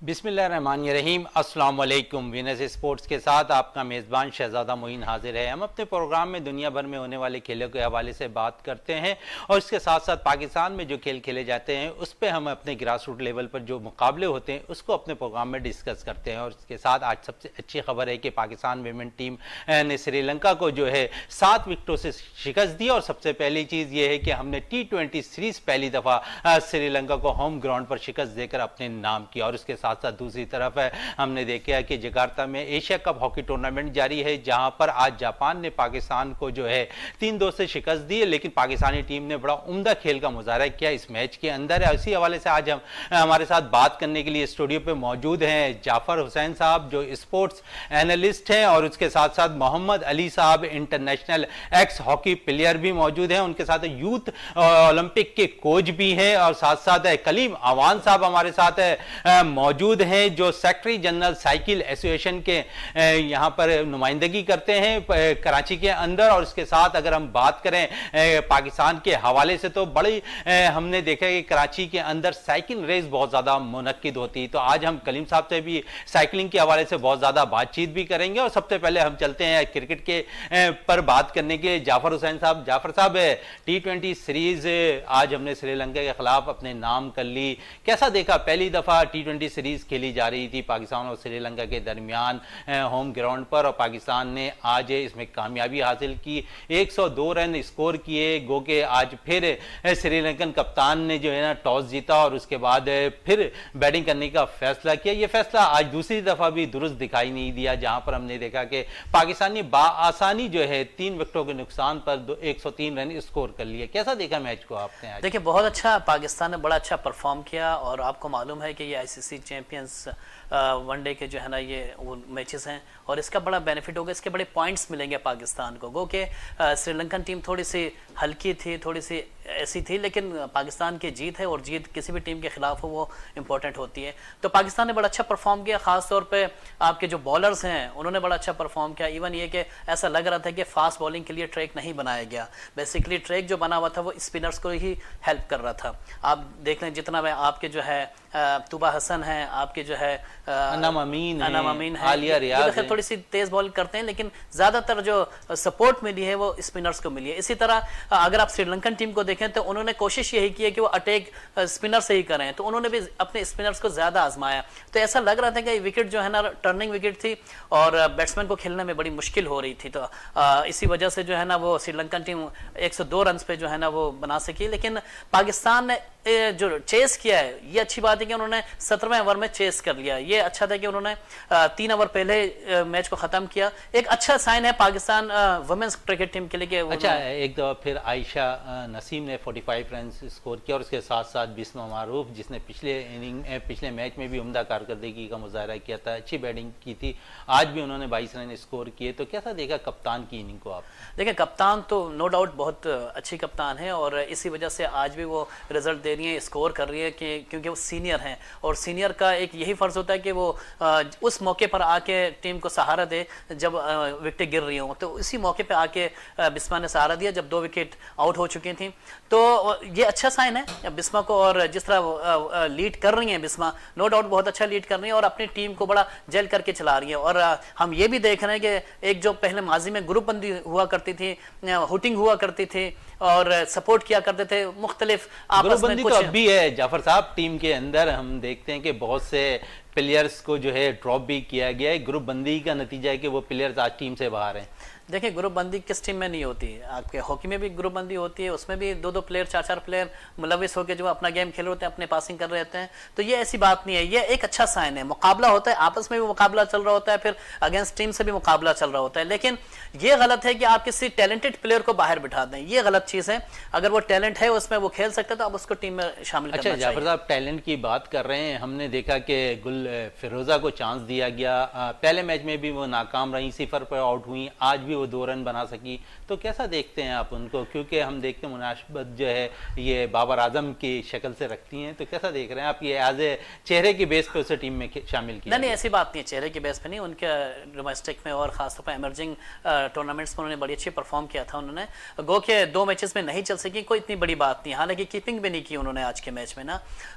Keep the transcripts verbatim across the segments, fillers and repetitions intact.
बिस्मिल्लाहिर्रहमानिर्रहीम, अस्सलाम वालेकुम। विनस स्पोर्ट्स के साथ आपका मेज़बान शहजादा मोइन हाजिर है। हम अपने प्रोग्राम में दुनिया भर में होने वाले खेलों के हवाले से बात करते हैं और इसके साथ साथ पाकिस्तान में जो खेल खेले जाते हैं उस पर हम अपने ग्रास रूट लेवल पर जो मुकाबले होते हैं उसको अपने प्रोग्राम में डिस्कस करते हैं। और इसके साथ आज सबसे अच्छी खबर है कि पाकिस्तान वीमेन टीम ने श्रीलंका को जो है सात विकेटों से शिकस्त दी। और सबसे पहली चीज़ ये है कि हमने टी ट्वेंटी सीरीज़ पहली दफ़ा श्रीलंका को होम ग्राउंड पर शिकस्त देकर अपने नाम किया। और उसके साथ साथ दूसरी तरफ है हमने देखा कि जकार्ता में एशिया कप हॉकी टूर्नामेंट जारी है, जहां पर आज जापान ने पाकिस्तान को जो है तीन दो से शिकस्त दी है, लेकिन पाकिस्तानी टीम ने बड़ा उम्दा खेल का मुजाहरा किया इस मैच के अंदर। इसी हवाले से आज हम हमारे साथ बात करने के लिए स्टूडियो पे मौजूद हैं जाफर हुसैन साहब जो स्पोर्ट्स एनालिस्ट हैं, और उसके साथ साथ मोहम्मद अली साहब इंटरनेशनल एक्स हॉकी प्लेयर भी मौजूद हैं, उनके साथ यूथ ओलंपिक के कोच भी हैं, और साथ साथ कलीम अवान साहब हमारे साथ मौजूद हैं जो सेक्रेटरी जनरल साइकिल एसोसिएशन के यहां पर नुमाइंदगी करते हैं कराची के अंदर। और इसके साथ अगर हम बात करें पाकिस्तान के हवाले से तो बड़ी हमने देखा कि कराची के अंदर साइकिल रेस बहुत ज्यादा मुनक्किद होती। तो आज हम कलीम साहब से भी साइकिलिंग के हवाले से बहुत ज्यादा बातचीत भी करेंगे। और सबसे पहले हम चलते हैं क्रिकेट के पर बात करने के लिए जाफर हुसैन साहब। जाफर साहब, टी ट्वेंटी सीरीज आज हमने श्रीलंका के खिलाफ अपने नाम कर ली, कैसा देखा? पहली दफा टी ट्वेंटी सीरीज खेली जा रही थी पाकिस्तान और श्रीलंका के दरमियान होम ग्राउंड पर, और पाकिस्तान ने आज इसमें कामयाबी हासिल की, एक सौ दो रन स्कोर किए। गो के आज फिर श्रीलंकन कप्तान ने जो है ना टॉस जीता और उसके बाद फिर बैटिंग करने का फैसला किया। यह फैसला आज दूसरी दफा भी दुरुस्त दिखाई नहीं दिया, जहां पर हमने देखा कि पाकिस्तान ने बाआसानी जो है तीन विकेटों के नुकसान पर एक सौ तीन रन स्कोर कर लिए। कैसा देखा मैच को आपने आज? देखिए, बहुत अच्छा, पाकिस्तान ने बड़ा अच्छा परफॉर्म किया। और आपको मालूम है कि ये आईसीसी चैंपियंस वनडे के जो है ना ये वो मैचेस हैं, और इसका बड़ा बेनिफिट होगा, इसके बड़े पॉइंट्स मिलेंगे पाकिस्तान को। गो के श्रीलंकन टीम थोड़ी सी हल्की थी, थोड़ी सी ऐसी थी, लेकिन पाकिस्तान की जीत है और जीत किसी भी टीम के खिलाफ हो वो इंपॉर्टेंट होती है। तो पाकिस्तान ने बड़ा अच्छा परफॉर्म किया, खास तौर पे आपके जो बॉलर्स हैं उन्होंने बड़ा अच्छा परफॉर्म किया। इवन ये कि ऐसा लग रहा था कि फास्ट बॉलिंग के लिए ट्रैक नहीं बनाया गया, बेसिकली ट्रैक जो बना हुआ था वो स्पिनर्स को ही हेल्प कर रहा था। आप देख लें जितना मैं आपके जो है तुबा हसन है, आपके जो है अनम अमीन अनम अमीन है, आलिया रियाज है, थोड़ी सी तेज बॉल करते हैं, लेकिन ज्यादातर जो सपोर्ट मिली है वो स्पिनर्स को मिली है। इसी तरह अगर आप श्रीलंकन टीम को देखें तो उन्होंने कोशिश यही की है कि वो अटैक स्पिनर से ही करें, तो उन्होंने भी अपने स्पिनर्स को ज्यादा आजमाया। तो ऐसा लग रहा था कि विकेट जो है ना टर्निंग विकेट थी और बैट्समैन को खेलने में बड़ी मुश्किल हो रही थी। तो इसी वजह से जो है ना वो श्रीलंकन टीम एक सौ दो रन पे जो है ना वो बना सकी। लेकिन पाकिस्तान ने जो चेस किया है, ये अच्छी बात है कि उन्होंने सत्रहवें ओवर में चेस कर लिया। ये अच्छा था कि उन्होंने तीन ओवर पहले मैच को खत्म किया। एक अच्छा साइन है पाकिस्तान वुमेन्स क्रिकेट टीम के लिए कि अच्छा एक दफा फिर आयशा नसीम ने पैंतालीस रन स्कोर किया, और उसके साथ साथ बिस्मा मारूफ जिसने पिछले इनिंग पिछले मैच में भी उम्दा कारकर्दगी का मुजाहरा किया था, अच्छी बैटिंग की थी, आज भी उन्होंने बाईस रन स्कोर किए। तो कैसा देखा कप्तान की इनिंग को आप? देखिए, कप्तान तो नो डाउट बहुत अच्छी कप्तान है, और इसी वजह से आज भी वो रिजल्ट दे रही है, स्कोर कर रही है कि क्योंकि वो सीनियर हैं, और सीनियर का एक यही फर्ज होता है कि वो उस मौके पर आके टीम को सहारा दे जब विकेटें गिर रही हों। तो इसी मौके पे आके बिस्मा ने सहारा दिया जब दो विकेट आउट हो चुकी थी। तो ये अच्छा साइन है बिस्मा को, और जिस तरह लीड कर रही हैं बिस्मा, नो डाउट बहुत अच्छा लीड कर रही है और अपनी टीम को बड़ा जेल करके चला रही है। और हम ये भी देख रहे हैं कि एक जो पहले माजी में ग्रुप बंदी हुआ करती थी, हुटिंग हुआ करती थी और सपोर्ट किया करते थे मुख्तलिफ आपस में, कुछ तो अब भी है जाफर साहब टीम के अंदर। हम देखते हैं कि बहुत से प्लेयर्स को जो है ड्रॉप भी किया गया है, ग्रुप बंदी का नतीजा है कि वो प्लेयर्स आज टीम से बाहर हैं। देखिए, ग्रुप बंदी किस टीम में नहीं होती, आपके हॉकी में भी ग्रुप बंदी होती है, उसमें भी दो दो प्लेयर चार चार प्लेयर मुलविस होकर जो अपना गेम खेल रहे होते हैं, अपने पासिंग कर रहे होते हैं। तो ये ऐसी बात नहीं है, ये एक अच्छा साइन है। मुकाबला होता है, आपस में भी मुकाबला चल रहा होता है, फिर अगेंस्ट टीम से भी मुकाबला चल रहा होता है, लेकिन ये गलत है कि आप किसी टैलेंटेड प्लेयर को बाहर बिठा दें, ये गलत चीज है। अगर वो टैलेंट है उसमें वो खेल सकता है तो आप उसको टीम में शामिल करना चाहिए। अच्छा जाफर साहब, टैलेंट की बात कर रहे हैं, हमने देखा कि गुल फिरोजा को चांस दिया गया, पहले मैच में भी वो नाकाम रही, सिफर पर आउट हुई, आज भी वो दो रन बना सकी। तो कैसा देखते हैं आप उनको? क्योंकि हम देखते हैं मुनासिबत जो है ये बाबर आजम की शक्ल से रखती हैं, तो कैसा देख रहे हैं आप ये एज ए चेहरे की बेस पे उसे टीम में शामिल किया? नहीं नहीं, ऐसी बात नहीं है, चेहरे की बेस पे नहीं, उनके डोमेस्टिक में और खासतौर पर एमर्जिंग टूर्नामेंट्स में उन्होंने बड़ी अच्छी परफॉर्म किया था। उन्होंने गो के दो मैचेस में नहीं चल सकी, कोई इतनी बड़ी बात नहीं, हालांकि कीपिंग भी नहीं की उन्होंने आज के मैच में ना।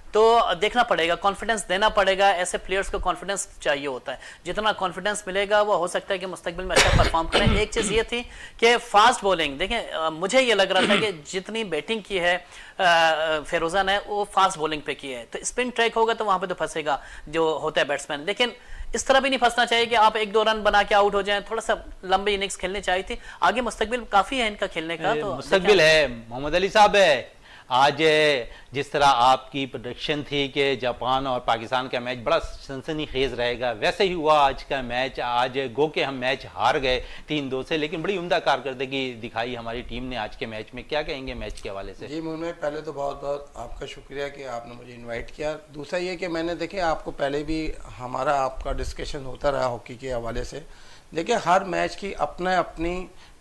तो देखना पड़ेगा, कॉन्फिडेंस देना पड़ेगा, ऐसे प्लेयर्स को कॉन्फिडेंस चाहिए होता है। जितना कॉन्फिडेंस मिलेगा वो हो सकता है कि मुस्तकबिल में अच्छा परफॉर्म करें। एक चीज़ ये थी कि फास्ट बॉलिंग, देखें मुझे ये लग रहा था कि जितनी बैटिंग की है फिरोजा ने वो फास्ट बॉलिंग पे की है, तो स्पिन ट्रैक होगा तो वहां पे तो फंसेगा जो होता है बैट्समैन। लेकिन इस तरह भी नहीं फंसना चाहिए कि आप एक दो रन बना के आउट हो जाएं, थोड़ा सा लंबी इनिंग्स खेलनी चाहिए थी। आगे मुस्तकबिल काफी है इनका खेलने का, तो मुस्तकबिल है। मोहम्मद अली साहब है, आज जिस तरह आपकी प्रेडिक्शन थी कि जापान और पाकिस्तान का मैच बड़ा सनसनीखेज रहेगा, वैसे ही हुआ आज का मैच। आज गो के हम मैच हार गए तीन दो से, लेकिन बड़ी उम्दा कारकर्दगी दिखाई हमारी टीम ने आज के मैच में। क्या कहेंगे मैच के हवाले से? जी मुझे पहले तो बहुत बहुत आपका शुक्रिया कि आपने मुझे इन्वाइट किया। दूसरा ये कि मैंने देखे आपको पहले भी हमारा आपका डिस्कशन होता रहा हॉकी के हवाले से। देखिए हर मैच की अपना अपनी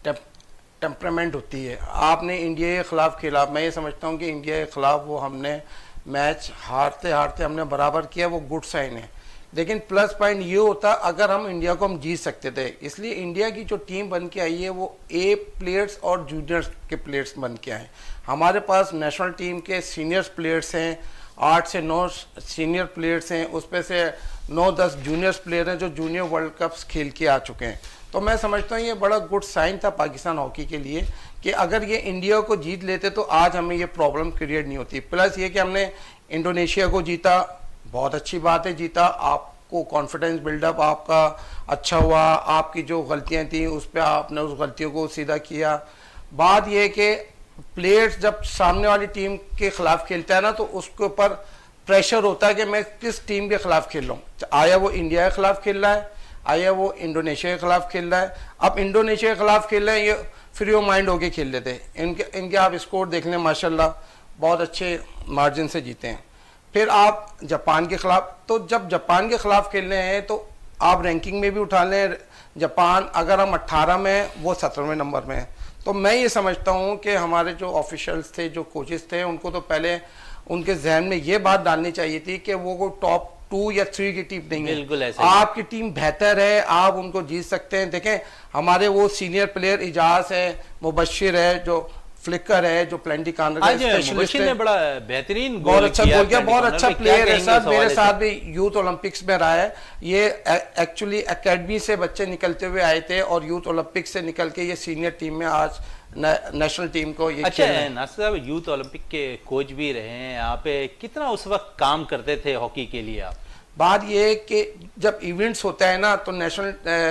टेम्परामेंट होती है। आपने इंडिया के ख़िलाफ़ खेला, मैं ये समझता हूँ कि इंडिया के ख़िलाफ़ वो हमने मैच हारते हारते हमने बराबर किया, वो गुड साइन है। लेकिन प्लस पॉइंट ये होता अगर हम इंडिया को हम जीत सकते थे। इसलिए इंडिया की जो टीम बन के आई है वो ए प्लेयर्स और जूनियर्स के प्लेयर्स बन के आए। हमारे पास नेशनल टीम के सीनियर्स प्लेयर्स हैं, आठ से नौ सीनियर प्लेयर्स हैं, उस पर से नौ दस जूनियर्स प्लेयर हैं जो जूनियर वर्ल्ड कप्स खेल के आ चुके हैं। तो मैं समझता हूँ ये बड़ा गुड साइन था पाकिस्तान हॉकी के लिए कि अगर ये इंडिया को जीत लेते तो आज हमें ये प्रॉब्लम क्रिएट नहीं होती। प्लस ये कि हमने इंडोनेशिया को जीता, बहुत अच्छी बात है, जीता। आपको कॉन्फिडेंस बिल्डअप आपका अच्छा हुआ, आपकी जो गलतियाँ थी उस पर आपने उस गलतियों को सीधा किया। बात यह कि प्लेयर्स जब सामने वाली टीम के खिलाफ खेलता है ना तो उसके ऊपर प्रेशर होता है कि मैं किस टीम के खिलाफ खेल रहा हूँ। आया वो इंडिया के खिलाफ खेल रहा है, आया वो इंडोनेशिया के खिलाफ खेल रहा है। अब इंडोनेशिया के खिलाफ खेल रहे हैं, ये फ्री ऑफ माइंड होके खेल लेते हैं। इनके इनके आप स्कोर देख लें, माशाल्लाह बहुत अच्छे मार्जिन से जीते हैं। फिर आप जापान के खिलाफ, तो जब जापान के खिलाफ खेल रहे हैं तो आप रैंकिंग में भी उठा लें जापान, अगर हम अट्ठारह में वो सत्रहवें नंबर में है। तो मैं ये समझता हूँ कि हमारे जो ऑफिशियल्स थे, जो कोचेस थे, उनको तो पहले उनके जहन में ये बात डालनी चाहिए थी कि वो को टॉप टू या थ्री की टीम नहीं है। बिल्कुल ऐसे आपकी टीम बेहतर है, आप उनको जीत सकते हैं। देखें हमारे वो सीनियर प्लेयर इजाज है, मुबशिर है, जो फ्लिकर है, जो प्लेंटी कॉर्नर का स्पेशलिस्ट है, ने बड़ा बेहतरीन बहुत अच्छा गोल किया, बहुत अच्छा प्लेयर है सर। मेरे साथ भी यूथ ओलंपिक्स में रहा है। ये एक्चुअली एकेडमी से बच्चे निकलते हुए आए थे और यूथ ओलंपिक्स से निकल के ये सीनियर टीम में आज नेशनल टीम को ये अच्छा है। नासिर साहब यूथ ओलंपिक के कोच भी रहे हैं यहाँ पे, कितना उस वक्त काम करते थे हॉकी के लिए आप? बात ये है कि जब इवेंट्स होता है ना तो नेशनल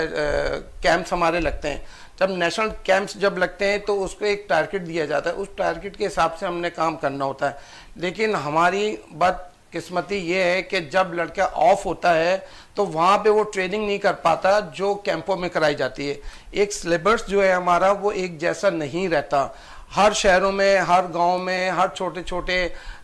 कैंप्स हमारे लगते हैं। जब नेशनल कैंप्स जब लगते हैं तो उसको एक टारगेट दिया जाता है, उस टारगेट के हिसाब से हमने काम करना होता है। लेकिन हमारी बदकिस्मती ये है कि जब लड़का ऑफ होता है तो वहाँ पे वो ट्रेनिंग नहीं कर पाता जो कैंपों में कराई जाती है। एक सिलेबस जो है हमारा वो एक जैसा नहीं रहता। हर शहरों में, हर गांव में, हर छोटे छोटे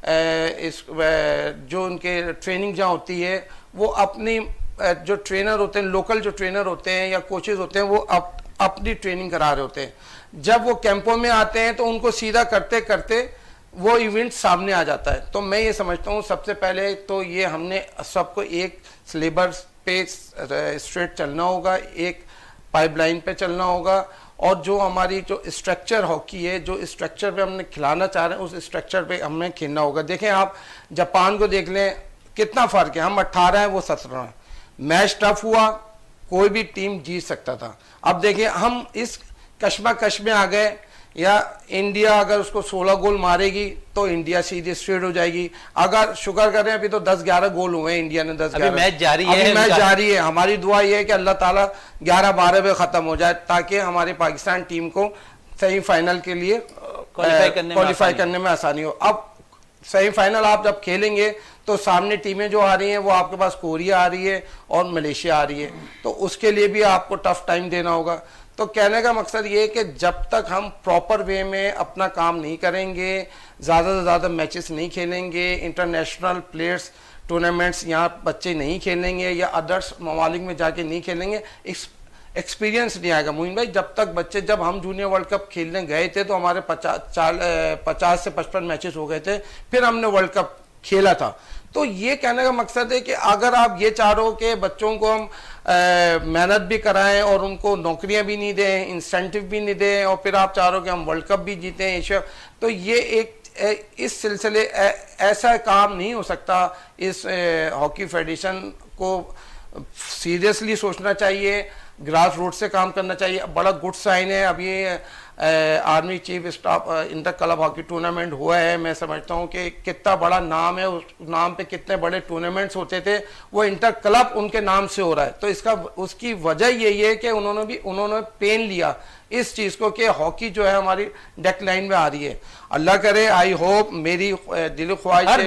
इस जो उनके ट्रेनिंग जहाँ होती है वो अपनी जो ट्रेनर होते हैं, लोकल जो ट्रेनर होते हैं या कोचेज होते हैं, वो अप, अपनी ट्रेनिंग करा रहे होते हैं। जब वो कैंपों में आते हैं तो उनको सीधा करते करते वो इवेंट सामने आ जाता है। तो मैं ये समझता हूँ सबसे पहले तो ये हमने सबको एक सिलेबस पे स्ट्रेट चलना होगा, एक पाइपलाइन पे चलना होगा, और जो हमारी जो स्ट्रक्चर हॉकी है, जो स्ट्रक्चर पे हमने खिलाना चाह रहे हैं उस स्ट्रक्चर पे हमें खेलना होगा। देखें आप जापान को देख लें, कितना फ़र्क है, हम अट्ठारह हैं वो सत्रह हैं। मैच टफ हुआ, कोई भी टीम जीत सकता था। अब देखिए हम इस कश्मकश में आ गए, या इंडिया अगर उसको सोलह गोल मारेगी तो इंडिया सीधी स्ट्रेट हो जाएगी। अगर शुक्र करें अभी तो दस ग्यारह गोल हुए इंडिया ने, दस ग्यारह मैच जारी है, अभी मैच जारी है। हमारी दुआ ये है कि अल्लाह ताला ग्यारह बारह पे खत्म हो जाए ताकि हमारी पाकिस्तान टीम को सेमीफाइनल के लिए क्वालिफाई करने में आसानी हो। अब सेमीफाइनल आप जब खेलेंगे तो सामने टीमें जो आ रही हैं वो आपके पास कोरिया आ रही है और मलेशिया आ रही है, तो उसके लिए भी आपको टफ टाइम देना होगा। तो कहने का मकसद ये है कि जब तक हम प्रॉपर वे में अपना काम नहीं करेंगे, ज़्यादा से ज़्यादा मैचेस नहीं खेलेंगे, इंटरनेशनल प्लेयर्स टूर्नामेंट्स यहाँ बच्चे नहीं खेलेंगे या अदर्स ममालिक में जाके नहीं खेलेंगे, एक्सपीरियंस नहीं आएगा। मोइन भाई जब तक बच्चे, जब हम जूनियर वर्ल्ड कप खेलने गए थे तो हमारे पचास चाल पचास से पचपन मैचेस हो गए थे, फिर हमने वर्ल्ड कप खेला था। तो ये कहने का मकसद है कि अगर आप ये चाह रहे हो कि बच्चों को हम मेहनत भी कराएं और उनको नौकरियां भी नहीं दें, इंसेंटिव भी नहीं दें, और फिर आप चाह रहे हो कि हम वर्ल्ड कप भी जीतें एशिया, तो ये एक इस सिलसिले ऐसा काम नहीं हो सकता। इस हॉकी फेडरेशन को सीरियसली सोचना चाहिए, ग्रास रूट से काम करना चाहिए। बड़ा गुड साइन है अब ये army chief staff inter club hockey tournament हुआ है। मैं समझता हूँ कि कितना बड़ा नाम है, उस नाम पे कितने बड़े टूर्नामेंट्स होते थे, वो इंटर क्लब उनके नाम से हो रहा है। तो इसका उसकी वजह यही है कि उन्होंने भी उन्होंने पेन लिया इस चीज़ को कि हॉकी जो है हमारी डेक्लाइन में आ रही है। अल्लाह करे, आई होप, मेरी दिल ख्वाहिश है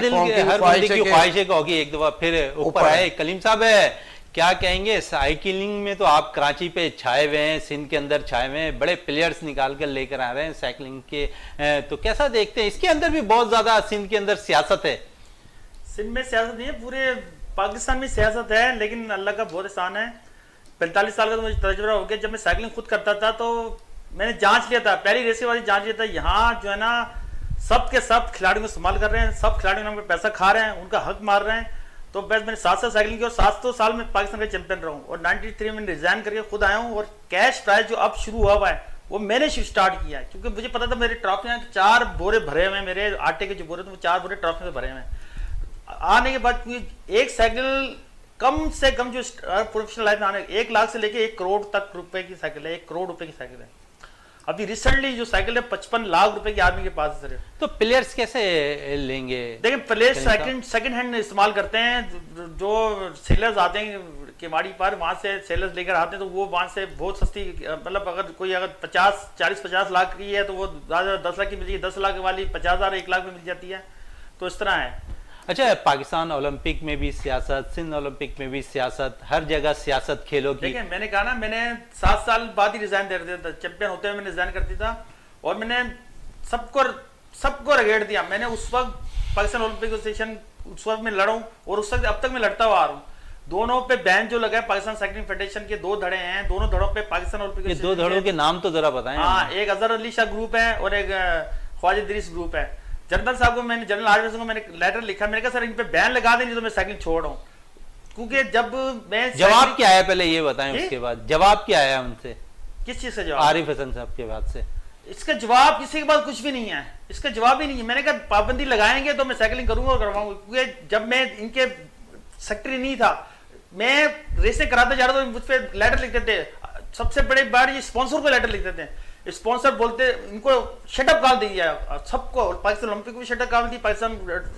कि हॉकी एक दफा फिर ऊपर आए। कलीम साहब है, क्या कहेंगे? साइकिलिंग में तो आप कराची पे छाए हुए हैं, सिंध के अंदर छाए हुए हैं, बड़े प्लेयर्स निकाल कर लेकर आ रहे हैं साइकिलिंग के, तो कैसा देखते हैं? इसके अंदर भी बहुत ज्यादा सिंध के अंदर सियासत है। सिंध में सियासत नहीं है, पूरे पाकिस्तान में सियासत है, लेकिन अल्लाह का बहुत एहसान है। पैंतालीस साल का तो मुझे तजुर्बा हो गया। जब मैं साइकिलिंग खुद करता था तो मैंने जांच लिया था, पहली रेस के बाद जांच लिया था, यहाँ जो है ना सब के सब खिलाड़ियों को इस्तेमाल कर रहे हैं, सब खिलाड़ियों नाम पे पैसा खा रहे हैं, उनका हक मार रहे हैं। तो बस मैंने सात साल साइकिलिंग की और सात सौ साल में पाकिस्तान का चैंपियन रहा हूँ, और तिरानवे में रिजाइन करके खुद आया हूँ। और कैश प्राइज जो अब शुरू हुआ हुआ है वो मैंने स्टार्ट किया है, क्योंकि मुझे पता था मेरे ट्रॉफियाँ चार बोरे भरे हुए हैं, मेरे आटे के जो बोरे थे वो चार बोरे ट्रॉफी में भरे हुए हैं। आने के बाद एक साइकिल कम से कम जो प्रोफेशनल लाइफ में आने एक लाख से लेके एक करोड़ तक रुपए की साइकिल है, एक करोड़ रुपए की साइकिल है। अभी रिसेंटली जो साइकिल है पचपन लाख रुपए की आर्मी के पास है। तो प्लेयर्स कैसे लेंगे? देखिए प्लेयर्स सेकंड सेकंड हैंड इस्तेमाल करते हैं, जो सेलर्स आते हैं केवाड़ी पर, वहां से सेलर्स लेकर आते हैं, तो वो वहां से बहुत सस्ती, मतलब अगर कोई अगर पचास चालीस पचास लाख की है तो वो ज्यादा दस लाख की मिल जाती है, दस लाख वाली पचास हजार एक लाख में मिल जाती है। तो इस तरह है। अच्छा, पाकिस्तान ओलंपिक में भी सियासत, सिंध ओलंपिक में भी सियासत, हर जगह सियासत खेलों की। देखिए मैंने कहा ना, मैंने सात साल बाद ही रिजाइन दे दिया था, चैंपियन होते हुए मैंने रिजाइन करती था, और मैंने सबको सबको रगेड़ दिया। मैंने उस वक्त पाकिस्तान ओलंपिक एसोसिएशन उस वक्त में लड़ा हूँ, और उस वक्त अब तक मैं लड़ता हुआ आ रहा हूँ। दोनों पे बैन जो लगा है, पाकिस्तान साइकिलिंग फेडरेशन के दो धड़े हैं, दोनों धड़ों पे पाकिस्तान ओलंपिक, दो धड़ों के नाम तो जरा बताएं। हाँ, एक अजहर अली शाह ग्रुप है और एक ख्वाजा इदरीस ग्रुप है। जनरल साहब को मैंने जनरल आर्मी को मैंने लेटर लिखा, मैंने कहा सर इन पे बैन लगा दें, नहीं तो मैं साइकिल छोड़ रहा हूँ। क्योंकि जब मैं जवाब क्या है पहले ये बताएं, उसके बाद जवाब क्या आया उनसे? किस चीज से जवाब? आरिफ हसन साहब के बाद से इसका जवाब किसी के पास कुछ भी नहीं है, इसका जवाब ही नहीं है। मैंने कहा पाबंदी लगाएंगे तो मैं साइकिलिंग करूंगा और करवाऊंगा, क्योंकि जब मैं इनके सेक्रेटरी नहीं था, मैं रेसें कराता जा रहा था, मुझ पर लेटर लिखते थे। सबसे बड़ी बात ये स्पॉन्सर को लेटर लिखते थे, स्पॉन्सर बोलते इनको शटअप कॉल दी जाए सबको। पाकिस्तान ओलंपिक को भी शटअप कॉल दी, पाकिस्तान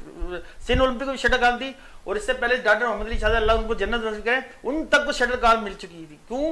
सिंध ओलंपिक को भी शटअप कॉल दी, और इससे पहले डॉक्टर मोहम्मद अली शाह अल्लाह उनको जन्नत नसीब करे, उन तक को शटअप कॉल मिल चुकी थी। क्यों?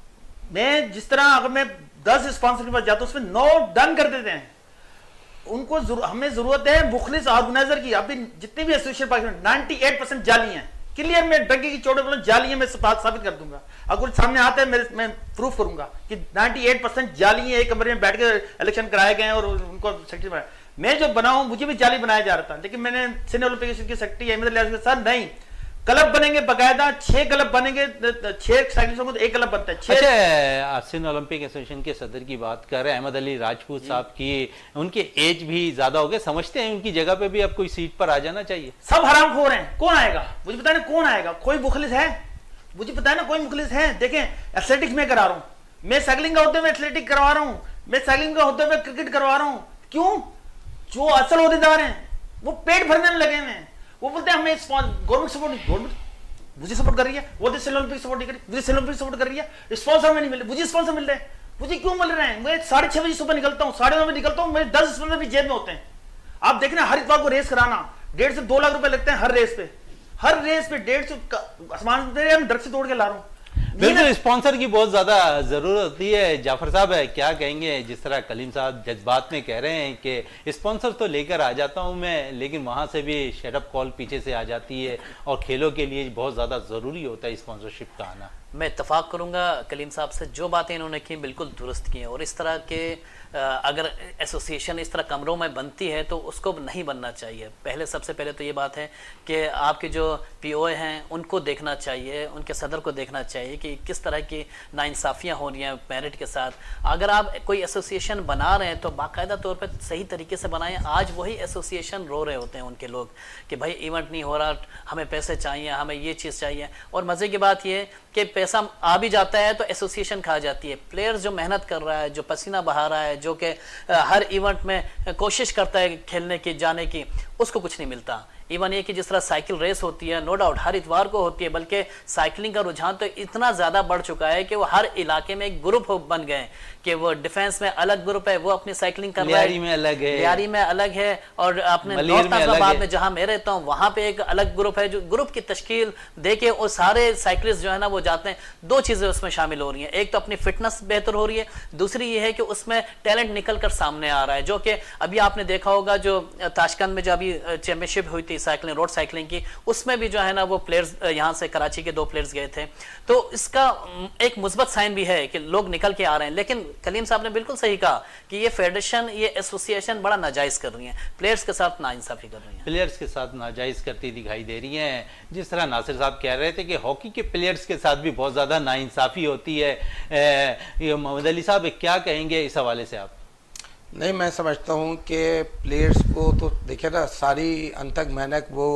मैं जिस तरह अगर मैं दस स्पॉन्सर के पास जाता हूँ उसमें नौ डन कर देते हैं। उनको जरूर, हमें जरूरत है मुखलिस ऑर्गेनाइजर की। अभी जितने भी association Pakistan ninety eight percent जाली हैं, क्लियर, मैं डंके की चोट बोलूं जाली है, मैं साबित कर दूंगा। अगर सामने आता है मेरे मैं प्रूफ करूंगा कि अट्ठानवे परसेंट जाली है, एक कमरे में बैठ के इलेक्शन कराए गए हैं और उनको सेक्रेटरी बनाया। मैं जो बना हूं मुझे भी जाली बनाया जा रहा था, लेकिन मैंने सिंध ओलंपिक की सेक्रेटरी अहमद अली के साथ नहीं, क्लब बनेंगे बकायदा, छह क्लब बनेंगे, छह साइकिलिस्टों को तो एक क्लब बनता है। अच्छा, सिंध ओलंपिक एसोसिएशन के सदर की बात कर रहे हैं अहमद अली राजपूत साहब की, उनके एज भी ज्यादा हो गए, समझते हैं उनकी जगह पे भी अब कोई सीट पर आ जाना चाहिए? सब हराम खोर हैं, कौन आएगा मुझे बताना, कौन आएगा? कोई मुखलिस है मुझे पता है ना, कोई मुखलिस है? देखें एथलेटिक्स में करा रहा हूं मैं, साइकिलिंग का होते हुए एथलेटिक करवा रहा हूं मैं, साइकिलिंग का होते हुए क्रिकेट करवा रहा हूं। क्यों? जो असल ओहदेदार हैं वो पेट भरने में लगे हुए हैं, वो बोलते हैं हमें गवर्नमेंट सपोर्ट नहीं, गवर्नमेंट मुझे सपोर्ट कर रही है, वो तो ओलंपिक सपोर्ट नहीं कर रही, मुझे ओलंपिक सपोर्ट कर रही है, स्पॉन्सर में नहीं मिल रहे, मुझे स्पॉन्सर मिल रहे हैं। मुझे क्यों मिल रहे हैं? मैं साढ़े छह बजे सुबह निकलता हूँ, साढ़े नौ बजे निकलता हूँ, मेरे दस स्पॉन्सर भी जेब में होते हैं। आप देखना हर इतवार को रेस कराना डेढ़ से दो लाख रुपए लगते हैं हर रेस पे, हर रेस पे डेढ़ सौ आसमान दर से तोड़ के ला रहा हूँ। बिल्कुल, स्पॉन्सर की बहुत ज्यादा जरूरत होती है। जाफर साहब है, क्या कहेंगे? जिस तरह कलीम साहब जज्बात में कह रहे हैं कि स्पॉन्सर तो लेकर आ जाता हूं मैं, लेकिन वहां से भी शटअप कॉल पीछे से आ जाती है, और खेलों के लिए बहुत ज्यादा जरूरी होता है स्पॉन्सरशिप का आना। मैं इत्तफाक करूंगा कलीम साहब से, जो बातें इन्होंने की बिल्कुल दुरुस्त की हैं, और इस तरह के अगर एसोसिएशन इस तरह कमरों में बनती है तो उसको नहीं बनना चाहिए। पहले सबसे पहले तो ये बात है कि आपके जो पीओए हैं उनको देखना चाहिए, उनके सदर को देखना चाहिए कि कि किस तरह की नाइंसाफ़ियाँ हो रही हैं मेरिट के साथ। अगर आप कोई एसोसिएशन बना रहे हैं तो बाकायदा तौर पर सही तरीके से बनाएं। आज वही एसोसिएशन रो रहे होते हैं उनके लोग कि भाई इवेंट नहीं हो रहा, हमें पैसे चाहिए, हमें ये चीज़ चाहिए। और मज़े की बात ये कि पैसा आ भी जाता है तो एसोसिएशन खा जाती है। प्लेयर्स जो मेहनत कर रहा है, जो पसीना बहा रहा है, जो कि हर इवेंट में कोशिश करता है खेलने की, जाने की, उसको कुछ नहीं मिलता। इवन ये कि जिस तरह साइकिल रेस होती है, नो डाउट हर इतवार को होती है, बल्कि साइकिलिंग का रुझान तो इतना ज़्यादा बढ़ चुका है कि वो हर इलाके में एक ग्रुप बन गए कि वो डिफेंस में अलग ग्रुप है, वो अपनी साइकिलिंग कर रहा है, लियारी में अलग है, लियारी में अलग है, और अपने नॉर्थ नाजिराबाद में जहां मैं रहता हूं वहां पे एक अलग ग्रुप है जो ग्रुप की तश्कील देके वो सारे साइकिलिस्ट जो है ना वो जाते हैं। दो चीजें उसमें शामिल हो रही हैं, एक तो अपनी फिटनेस बेहतर हो रही है, दूसरी ये है कि उसमें टैलेंट निकल कर सामने आ रहा है। जो कि अभी आपने देखा होगा जो ताशकंद में जो अभी चैंपियनशिप हुई थी साइकिलिंग, रोड साइकिलिंग की, उसमें भी जो है ना वो प्लेयर्स यहाँ से कराची के दो प्लेयर्स गए थे। तो इसका एक मुस्बत साइन भी है कि लोग निकल के आ रहे हैं। लेकिन कलीम साहब ने बिल्कुल सही कहा कि ये फेडरेशन, ये एसोसिएशन बड़ा नाजायज कर रही है, प्लेयर्स के साथ नाइंसाफी कर रही है, प्लेयर्स के साथ नाजायज करती दिखाई दे रही हैं। जिस तरह नासिर साहब कह रहे थे कि हॉकी के प्लेयर्स के साथ भी बहुत ज़्यादा नाइंसाफी होती है, ये मोहम्मद अली साहब क्या कहेंगे इस हवाले से आप? नहीं, मैं समझता हूँ कि प्लेयर्स को तो देखिए ना, सारी अंतक मेहनत वो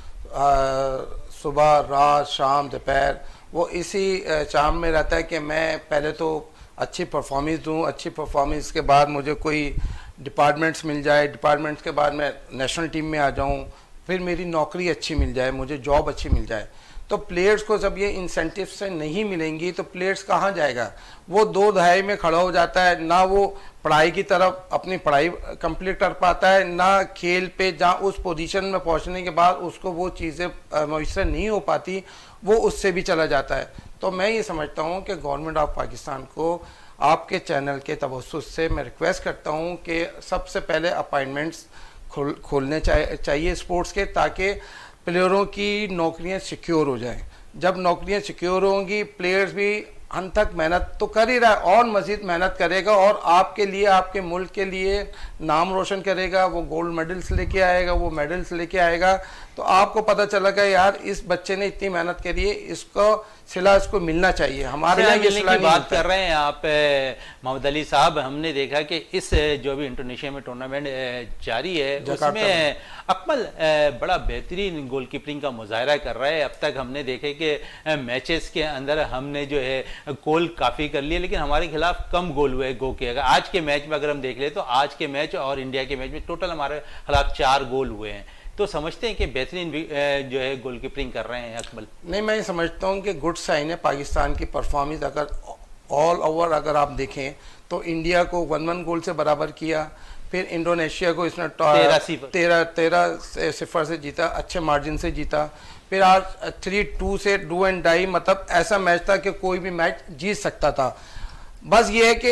सुबह रात शाम दोपहर वो इसी चाम में रहता है कि मैं पहले तो अच्छी परफॉर्मेंस दूँ, अच्छी परफॉर्मेंस के बाद मुझे कोई डिपार्टमेंट्स मिल जाए, डिपार्टमेंट्स के बाद मैं नेशनल टीम में आ जाऊँ, फिर मेरी नौकरी अच्छी मिल जाए, मुझे जॉब अच्छी मिल जाए। तो प्लेयर्स को जब ये इंसेंटिव से नहीं मिलेंगी तो प्लेयर्स कहाँ जाएगा? वो दो दहाई में खड़ा हो जाता है, ना वो पढ़ाई की तरफ अपनी पढ़ाई कंप्लीट कर पाता है, ना खेल पे जहाँ उस पोजीशन में पहुँचने के बाद उसको वो चीज़ें मैसर नहीं हो पाती, वो उससे भी चला जाता है। तो मैं ये समझता हूँ कि गवर्नमेंट ऑफ पाकिस्तान को आपके चैनल के तवस्सुस से मैं रिक्वेस्ट करता हूँ कि सबसे पहले अपॉइंटमेंट्स खोल खोलने चाहिए स्पोर्ट्स के, ताकि प्लेयरों की नौकरियां सिक्योर हो जाएं। जब नौकरियां सिक्योर होंगी, प्लेयर्स भी अंत तक मेहनत तो कर ही रहा है और मज़ीद मेहनत करेगा और आपके लिए, आपके मुल्क के लिए नाम रोशन करेगा, वो गोल्ड मेडल्स लेके आएगा, वो मेडल्स लेके आएगा। तो आपको पता चलेगा यार इस बच्चे ने इतनी मेहनत करी है, इसको सिला इसको मिलना चाहिए। हमारे यहाँ ये सिला की बात कर रहे हैं आप मोहम्मद अली साहब। हमने देखा कि इस जो भी इंडोनेशिया में टूर्नामेंट जारी है उसमें अकमल बड़ा बेहतरीन गोलकीपिंग का मुजाहरा कर रहा है। अब तक हमने देखे कि मैचेस के अंदर हमने जो है गोल काफ़ी कर लिए, लेकिन हमारे खिलाफ कम गोल हुए गो के। अगर आज के मैच में अगर हम देख ले तो आज के मैच और इंडिया के मैच में टोटल हमारे खिलाफ चार गोल हुए हैं। तो समझते हैं कि बेहतरीन जो है गोलकीपिंग कर रहे हैं अकमल? नहीं, मैं समझता हूँ कि गुड साइन है पाकिस्तान की परफॉर्मेंस। अगर ऑल ओवर अगर आप देखें तो इंडिया को वन वन गोल से बराबर किया, फिर इंडोनेशिया को इसने तेरह तेरह सिफर से जीता, अच्छे मार्जिन से जीता, फिर आज थ्री टू से डू एंड डाई, मतलब ऐसा मैच था कि कोई भी मैच जीत सकता था। बस ये है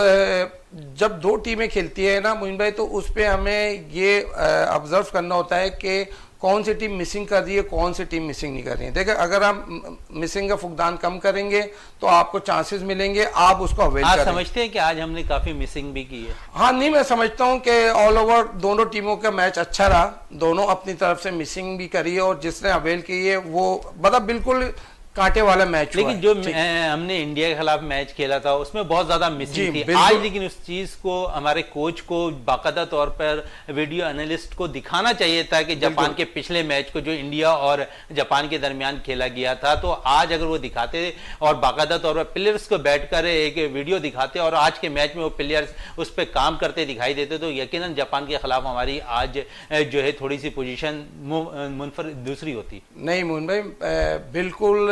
कि जब दो टीमें खेलती है ना मोइन भाई, तो उस पर हमें ये ऑब्जर्व करना होता है कि कौन सी टीम मिसिंग कर रही है, कौन सी टीम मिसिंग नहीं कर रही है। देखिए, अगर हम मिसिंग का फुकदान कम करेंगे तो आपको चांसेस मिलेंगे, आप उसको अवेल करें। समझते हैं कि आज हमने काफी मिसिंग भी की है? हाँ, नहीं, मैं समझता हूँ कि ऑल ओवर दोनों टीमों का मैच अच्छा रहा, दोनों अपनी तरफ से मिसिंग भी करी है और जिसने अवेल की है वो मतलब बिल्कुल कांटे वाला मैच। लेकिन जो हमने इंडिया के खिलाफ मैच खेला था उसमें बहुत ज्यादा मिसिंग थी आज, लेकिन उस चीज को हमारे कोच को बाकायदा तौर पर वीडियो एनालिस्ट को दिखाना चाहिए था कि जापान के पिछले मैच को जो इंडिया और जापान के दरमियान खेला गया था, तो आज अगर वो दिखाते और बाकायदा तौर पर प्लेयर्स को बैठकर एक वीडियो दिखाते और आज के मैच में वो प्लेयर्स उस पर काम करते दिखाई देते तो यकीनन जापान के खिलाफ हमारी आज जो है थोड़ी सी पोजीशन मुनफर दूसरी होती। नहीं मोहन भाई, बिल्कुल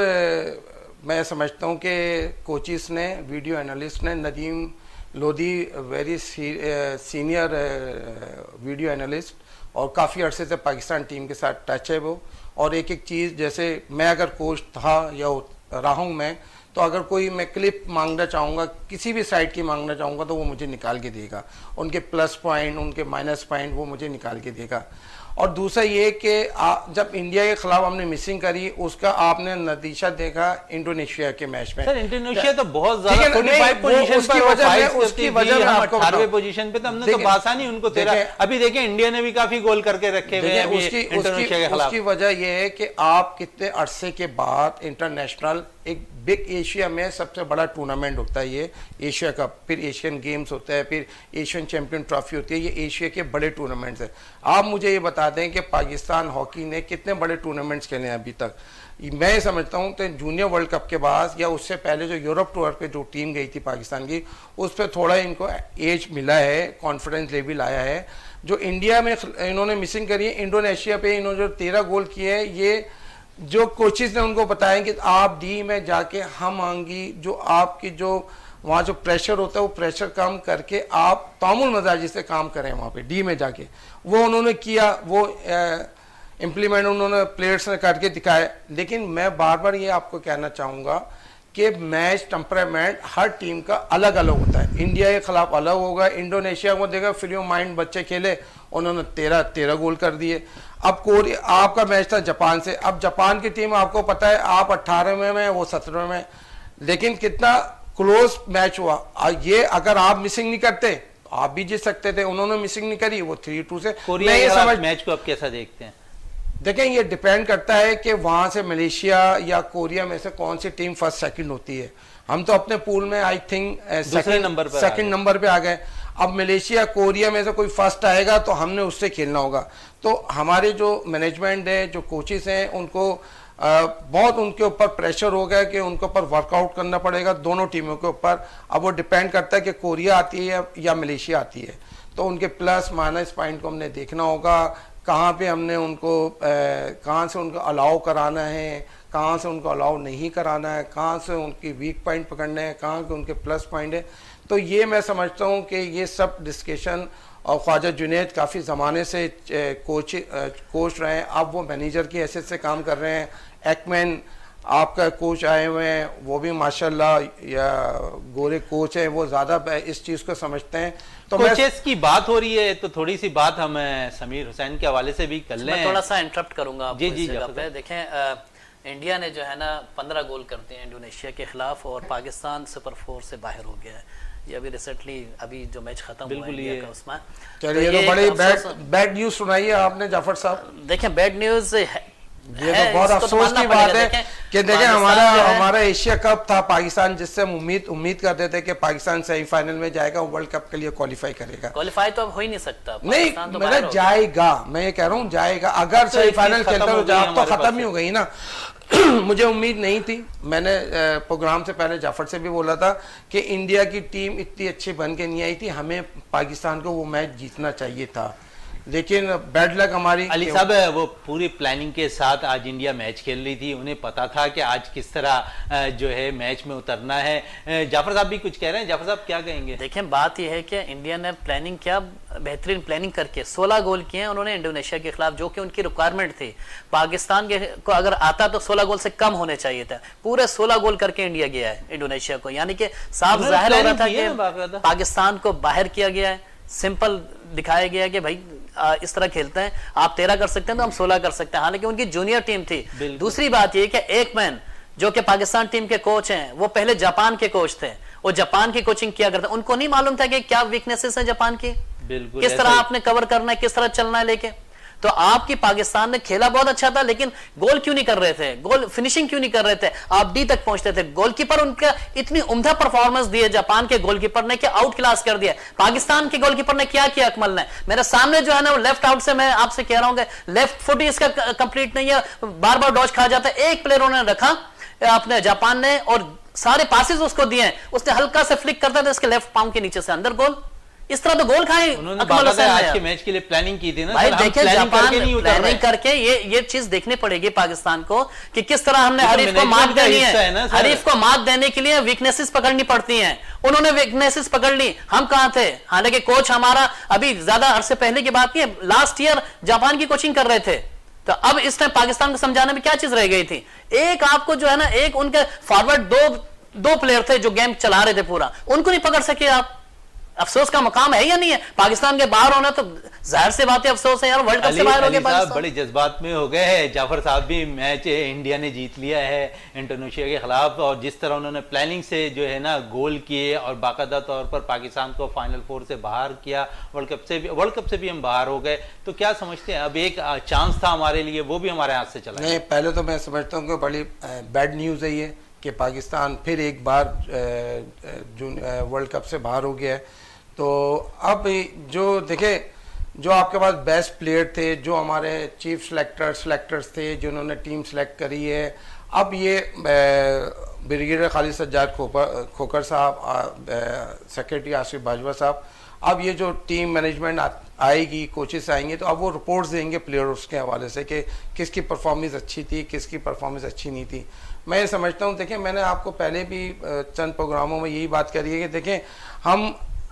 मैं समझता हूँ कि कोचिस ने, वीडियो एनालिस्ट ने, Nadeem Lodhi very senior video analyst और काफ़ी अरसे से पाकिस्तान टीम के साथ टच है वो। और एक एक चीज़, जैसे मैं अगर कोच था या रहा हूँ मैं, तो अगर कोई मैं क्लिप मांगना चाहूँगा, किसी भी साइड की मांगना चाहूँगा, तो वो मुझे निकाल के देगा, उनके प्लस पॉइंट, उनके माइनस पॉइंट वो मुझे निकाल के देगा। और दूसरा ये कि जब इंडिया के खिलाफ हमने मिसिंग करी, उसका आपने नतीजा देखा इंडोनेशिया के मैच में। सर, इंडोनेशिया तो बहुत ज्यादा पोजीशन उसकी वजह उसकी वजह अठारहवें पोजीशन पे, तो हमने तो बासानी उनको तेरा। अभी देखें इंडिया ने भी काफी गोल करके रखे हुए हैं इंडोनेशिया के खिलाफ। उसकी वजह यह है कि आप कितने अरसे के बाद इंटरनेशनल एक बिग एशिया में सबसे बड़ा टूर्नामेंट होता है ये एशिया कप, फिर एशियन गेम्स होता है, फिर एशियन चैंपियन ट्रॉफी होती है, ये एशिया के बड़े टूर्नामेंट्स हैं। आप मुझे ये बता दें कि पाकिस्तान हॉकी ने कितने बड़े टूर्नामेंट्स खेले हैं अभी तक। मैं समझता हूँ तो जूनियर वर्ल्ड कप के बाद या उससे पहले जो यूरोप टूर पे जो टीम गई थी पाकिस्तान की, उस पर थोड़ा इनको एज मिला है, कॉन्फिडेंस लेवल आया है। जो इंडिया में इन्होंने मिसिंग करी है, इंडोनेशिया पे इन्होंने जो तेरह गोल किए हैं, ये जो कोचेस ने उनको बताया कि आप डी में जाके हम आएंगी, जो आपकी जो वहाँ जो प्रेशर होता है वो प्रेशर कम करके आप तामुल मजाजी से काम करें वहाँ पे डी में जाके, वो उन्होंने किया, वो इम्प्लीमेंट उन्होंने प्लेयर्स ने करके दिखाया। लेकिन मैं बार बार ये आपको कहना चाहूँगा कि मैच टेम्परामेंट हर टीम का अलग अलग होता है। इंडिया के खिलाफ अलग होगा, इंडोनेशिया को देखा फ्री माइंड बच्चे खेले, उन्होंने तेरह तेरह गोल कर दिए। अब कोरिया आपका मैच था जापान से, अब जापान की टीम आपको पता है आप अट्ठारहवें में वो सत्रहवें में, लेकिन कितना क्लोज मैच हुआ। ये अगर आप मिसिंग नहीं करते तो आप भी जीत सकते थे, उन्होंने मिसिंग नहीं करी, वो थ्री टू से। कोरिया के समझ मैच को आप कैसा देखते हैं? देखें ये डिपेंड करता है कि वहां से मलेशिया या कोरिया में से कौन सी टीम फर्स्ट सेकंड होती है। हम तो अपने पूल में आई थिंक सेकंड नंबर पे सेकंड नंबर पे आ गए। अब मलेशिया कोरिया में से कोई फर्स्ट आएगा तो हमने उससे खेलना होगा। तो हमारे जो मैनेजमेंट है, जो कोचेस हैं, उनको आ, बहुत उनके ऊपर प्रेशर हो गया कि उनके ऊपर वर्कआउट करना पड़ेगा दोनों टीमों के ऊपर। अब वो डिपेंड करता है कि कोरिया आती है या मलेशिया आती है, तो उनके प्लस माइनस पॉइंट को हमने देखना होगा, कहाँ पे हमने उनको कहाँ से उनको अलाउ कराना है, कहाँ से उनको अलाउ नहीं कराना है, कहाँ से उनकी वीक पॉइंट पकड़ने हैं, कहाँ के उनके प्लस पॉइंट है। तो ये मैं समझता हूँ कि ये सब डिस्कशन, और ख्वाजा जुनैद काफ़ी ज़माने से कोच कोच रहे हैं, अब वो मैनेजर की हैसियत से काम कर रहे हैं। एक्मैन आपका कोच आए हुए हैं, वो भी माशाल्लाह या गोरे कोच हैं, वो ज़्यादा इस चीज़ को समझते हैं। तो कोचेस की बात हो रही है तो थोड़ी सी बात हम समीर हुसैन के हवाले से भी कर लें। मैं थोड़ा सा इंटरप्ट करूंगा आपको जी जी इस जगह पे। देखें आ, इंडिया ने जो है ना पंद्रह गोल करते हैं इंडोनेशिया के खिलाफ, और पाकिस्तान सुपर फोर से बाहर हो गया है। ये अभी रिसेंटली अभी जो मैच खत्म हुआ इंडिया का, उसमें चलिए तो बड़ी बैड बैड न्यूज सुनाई है आपने जाफर साहब। देखें बैड न्यूज ये तो बहुत अफसोस की बात है कि देखें हमारा हमारा एशिया कप था पाकिस्तान, जिससे हम उम्मीद उम्मीद करते थे कि पाकिस्तान सेमीफाइनल में जाएगा, वर्ल्ड कप के लिए क्वालिफाई करेगा। क्वालिफाई तो अब हो ही नहीं सकता, नहीं तो मतलब जाएगा, मैं ये कह रहा हूँ जाएगा। अगर सेमीफाइनल खेलता तो जाए, तो खत्म ही हो गई ना। मुझे उम्मीद नहीं थी, मैंने प्रोग्राम से पहले जाफर से भी बोला था कि इंडिया की टीम इतनी अच्छी बन के नहीं आई थी, हमें पाकिस्तान को वो मैच जीतना चाहिए था, लेकिन बैड लक हमारी। अली साहब वो पूरी प्लानिंग के साथ आज इंडिया मैच खेल रही थी, उन्हें पता था कि आज किस तरह जो है मैच में उतरना है। जाफर साहब भी कुछ कह रहे हैं, जाफर साहब क्या कहेंगे? देखें बात यह है कि इंडिया ने प्लानिंग किया, बेहतरीन प्लानिंग करके सोलह गोल किए हैं उन्होंने इंडोनेशिया के खिलाफ, जो कि उनकी रिक्वायरमेंट थी। पाकिस्तान के को अगर आता तो सोलह गोल से कम होने चाहिए था, पूरे सोलह गोल करके इंडिया गया है इंडोनेशिया को, यानी कि साफ जाहिर हो रहा था कि पाकिस्तान को बाहर किया गया है। सिंपल दिखाया गया कि भाई आ, इस तरह खेलते हैं, आप तेरह कर सकते हैं तो हम सोलह कर सकते हैं। हालांकि उनकी जूनियर टीम थी। दूसरी बात यह कि एक मैन जो कि पाकिस्तान टीम के कोच हैं, वो पहले जापान के कोच थे, वो जापान की कोचिंग किया करते, उनको नहीं मालूम था कि क्या वीकनेसेस है जापान की, किस तरह आपने कवर करना है, किस तरह चलना है लेके। तो आपकी पाकिस्तान ने खेला बहुत अच्छा था, लेकिन गोल क्यों नहीं कर रहे थे, गोल फिनिशिंग क्यों नहीं कर रहे थे, आप डी तक पहुंचते थे। गोलकीपर उनका इतनी उम्दा परफॉर्मेंस दी है जापान के गोलकीपर ने कि आउट क्लास कर दिया। पाकिस्तान के गोलकीपर ने क्या किया अकमल ने, मेरे सामने जो है ना वो लेफ्ट आउट से, मैं आपसे कह रहा हूं कि लेफ्ट फुट ही इसका कंप्लीट नहीं है, बार बार डॉज खा जाता है। एक प्लेयर उन्होंने रखा अपने जापान ने और सारे पासेस उसको दिए, उसने हल्का से फ्लिक करता था इसके लेफ्ट पांव के नीचे से अंदर गोल। इस तरह तो गोल खाए उन्होंने आज के मैच के लिए प्लानिंग की थी ना भाई। देखिए जापान प्लानिंग करके ये ये चीज देखनी पड़ेगी पाकिस्तान को कि किस तरह हमने हरीफ को मात देनी है, हरीफ को मात देने के लिए वीकनेसेस पकड़नी पड़ती हैं। उन्होंने वीकनेसेस पकड़ ली, हम कहां थे। हालांकि कोच हमारा अभी ज्यादा अरसे पहले की बात नहीं, लास्ट ईयर जापान की कोचिंग कर रहे थे, तो अब इस टाइम पाकिस्तान को समझाने में क्या चीज रह गई थी। एक आपको जो है ना, एक उनके फॉरवर्ड दो दो प्लेयर थे जो गेम चला रहे थे पूरा, उनको नहीं पकड़ सके आप। अफसोस का मकाम है या नहीं है? पाकिस्तान के बाहर होना तो जाहिर से बात है, अफसोस है यार, वर्ल्ड कप से बाहर हो गए पाकिस्तान। बड़े जज्बात में हो गए हैं। जाफर साहब भी मैच इंडिया ने जीत लिया है इंडोनेशिया के खिलाफ, और जिस तरह उन्होंने प्लानिंग से जो है ना गोल किए और बाकायदा तौर पर पाकिस्तान को फाइनल फोर से बाहर किया, वर्ल्ड कप से भी वर्ल्ड कप से भी हम बाहर हो गए, तो क्या समझते हैं अब एक चांस था हमारे लिए, वो भी हमारे हाथ से चला? नहीं, पहले तो मैं समझता हूँ कि बड़ी बैड न्यूज है ये कि पाकिस्तान फिर एक बार जून वर्ल्ड कप से बाहर हो गया है। तो अब जो देखे, जो आपके पास बेस्ट प्लेयर थे, जो हमारे चीफ सेलेक्टर सेलेक्टर्स थे जिन्होंने टीम सेलेक्ट करी है, अब ये ब्रिगेडियर खालिद सज्जाद खोकर खोकर साहब, सेक्रेटरी आसिफ बाजवा साहब, अब ये जो टीम मैनेजमेंट आएगी, कोचेस आएंगे, तो अब वो रिपोर्ट्स देंगे प्लेयर्स के हवाले से कि किसकी परफॉर्मेंस अच्छी थी, किसकी परफॉर्मेंस अच्छी नहीं थी। मैं ये समझता हूँ, देखें मैंने आपको पहले भी चंद प्रोग्रामों में यही बात करी है कि देखें हम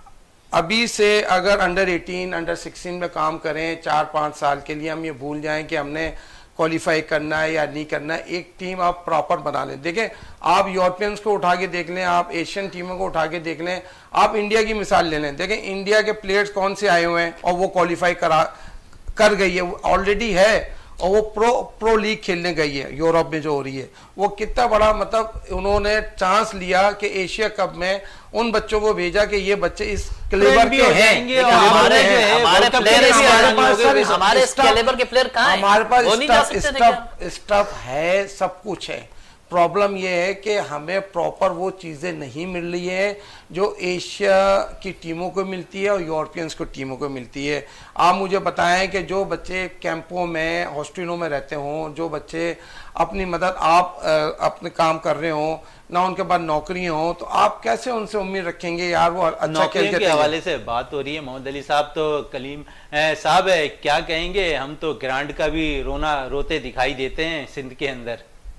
अभी से अगर अंडर एटीन अंडर सिक्सटीन में काम करें चार पाँच साल के लिए, हम ये भूल जाएं कि हमने क्वालिफाई करना है या नहीं करना है। एक टीम आप प्रॉपर बना लें। देखें आप यूरोपियंस को उठा के देख लें, आप एशियन टीमों को उठा के देख लें, आप इंडिया की मिसाल ले लें। देखें इंडिया के प्लेयर्स कौन से आए हुए हैं और वो क्वालिफाई करा कर गई है, ऑलरेडी है, और वो प्रो प्रो लीग खेलने गई है यूरोप में जो हो रही है। वो कितना बड़ा मतलब उन्होंने चांस लिया कि एशिया कप में उन बच्चों को भेजा कि ये बच्चे इस कैलिबर के हैं। हमारे हमारे प्लेयर हमारे इस कैलिबर के प्लेयर कहां हैं? हमारे पास स्टफ स्टफ है, सब कुछ है। प्रॉब्लम ये है कि हमें प्रॉपर वो चीज़ें नहीं मिल रही है जो एशिया की टीमों को मिलती है और यूरोपियंस को टीमों को मिलती है। आप मुझे बताएं कि जो बच्चे कैंपों में, हॉस्टलों में रहते हों, जो बच्चे अपनी मदद आप अपने काम कर रहे हों, ना उनके पास नौकरी हो, तो आप कैसे उनसे उम्मीद रखेंगे यार वो अच्छा खेल के हवाले से बात हो रही है। मोहम्मद अली साहब तो कलीम साहब क्या कहेंगे, हम तो ग्रांड का भी रोना रोते दिखाई देते हैं सिंध के अंदर।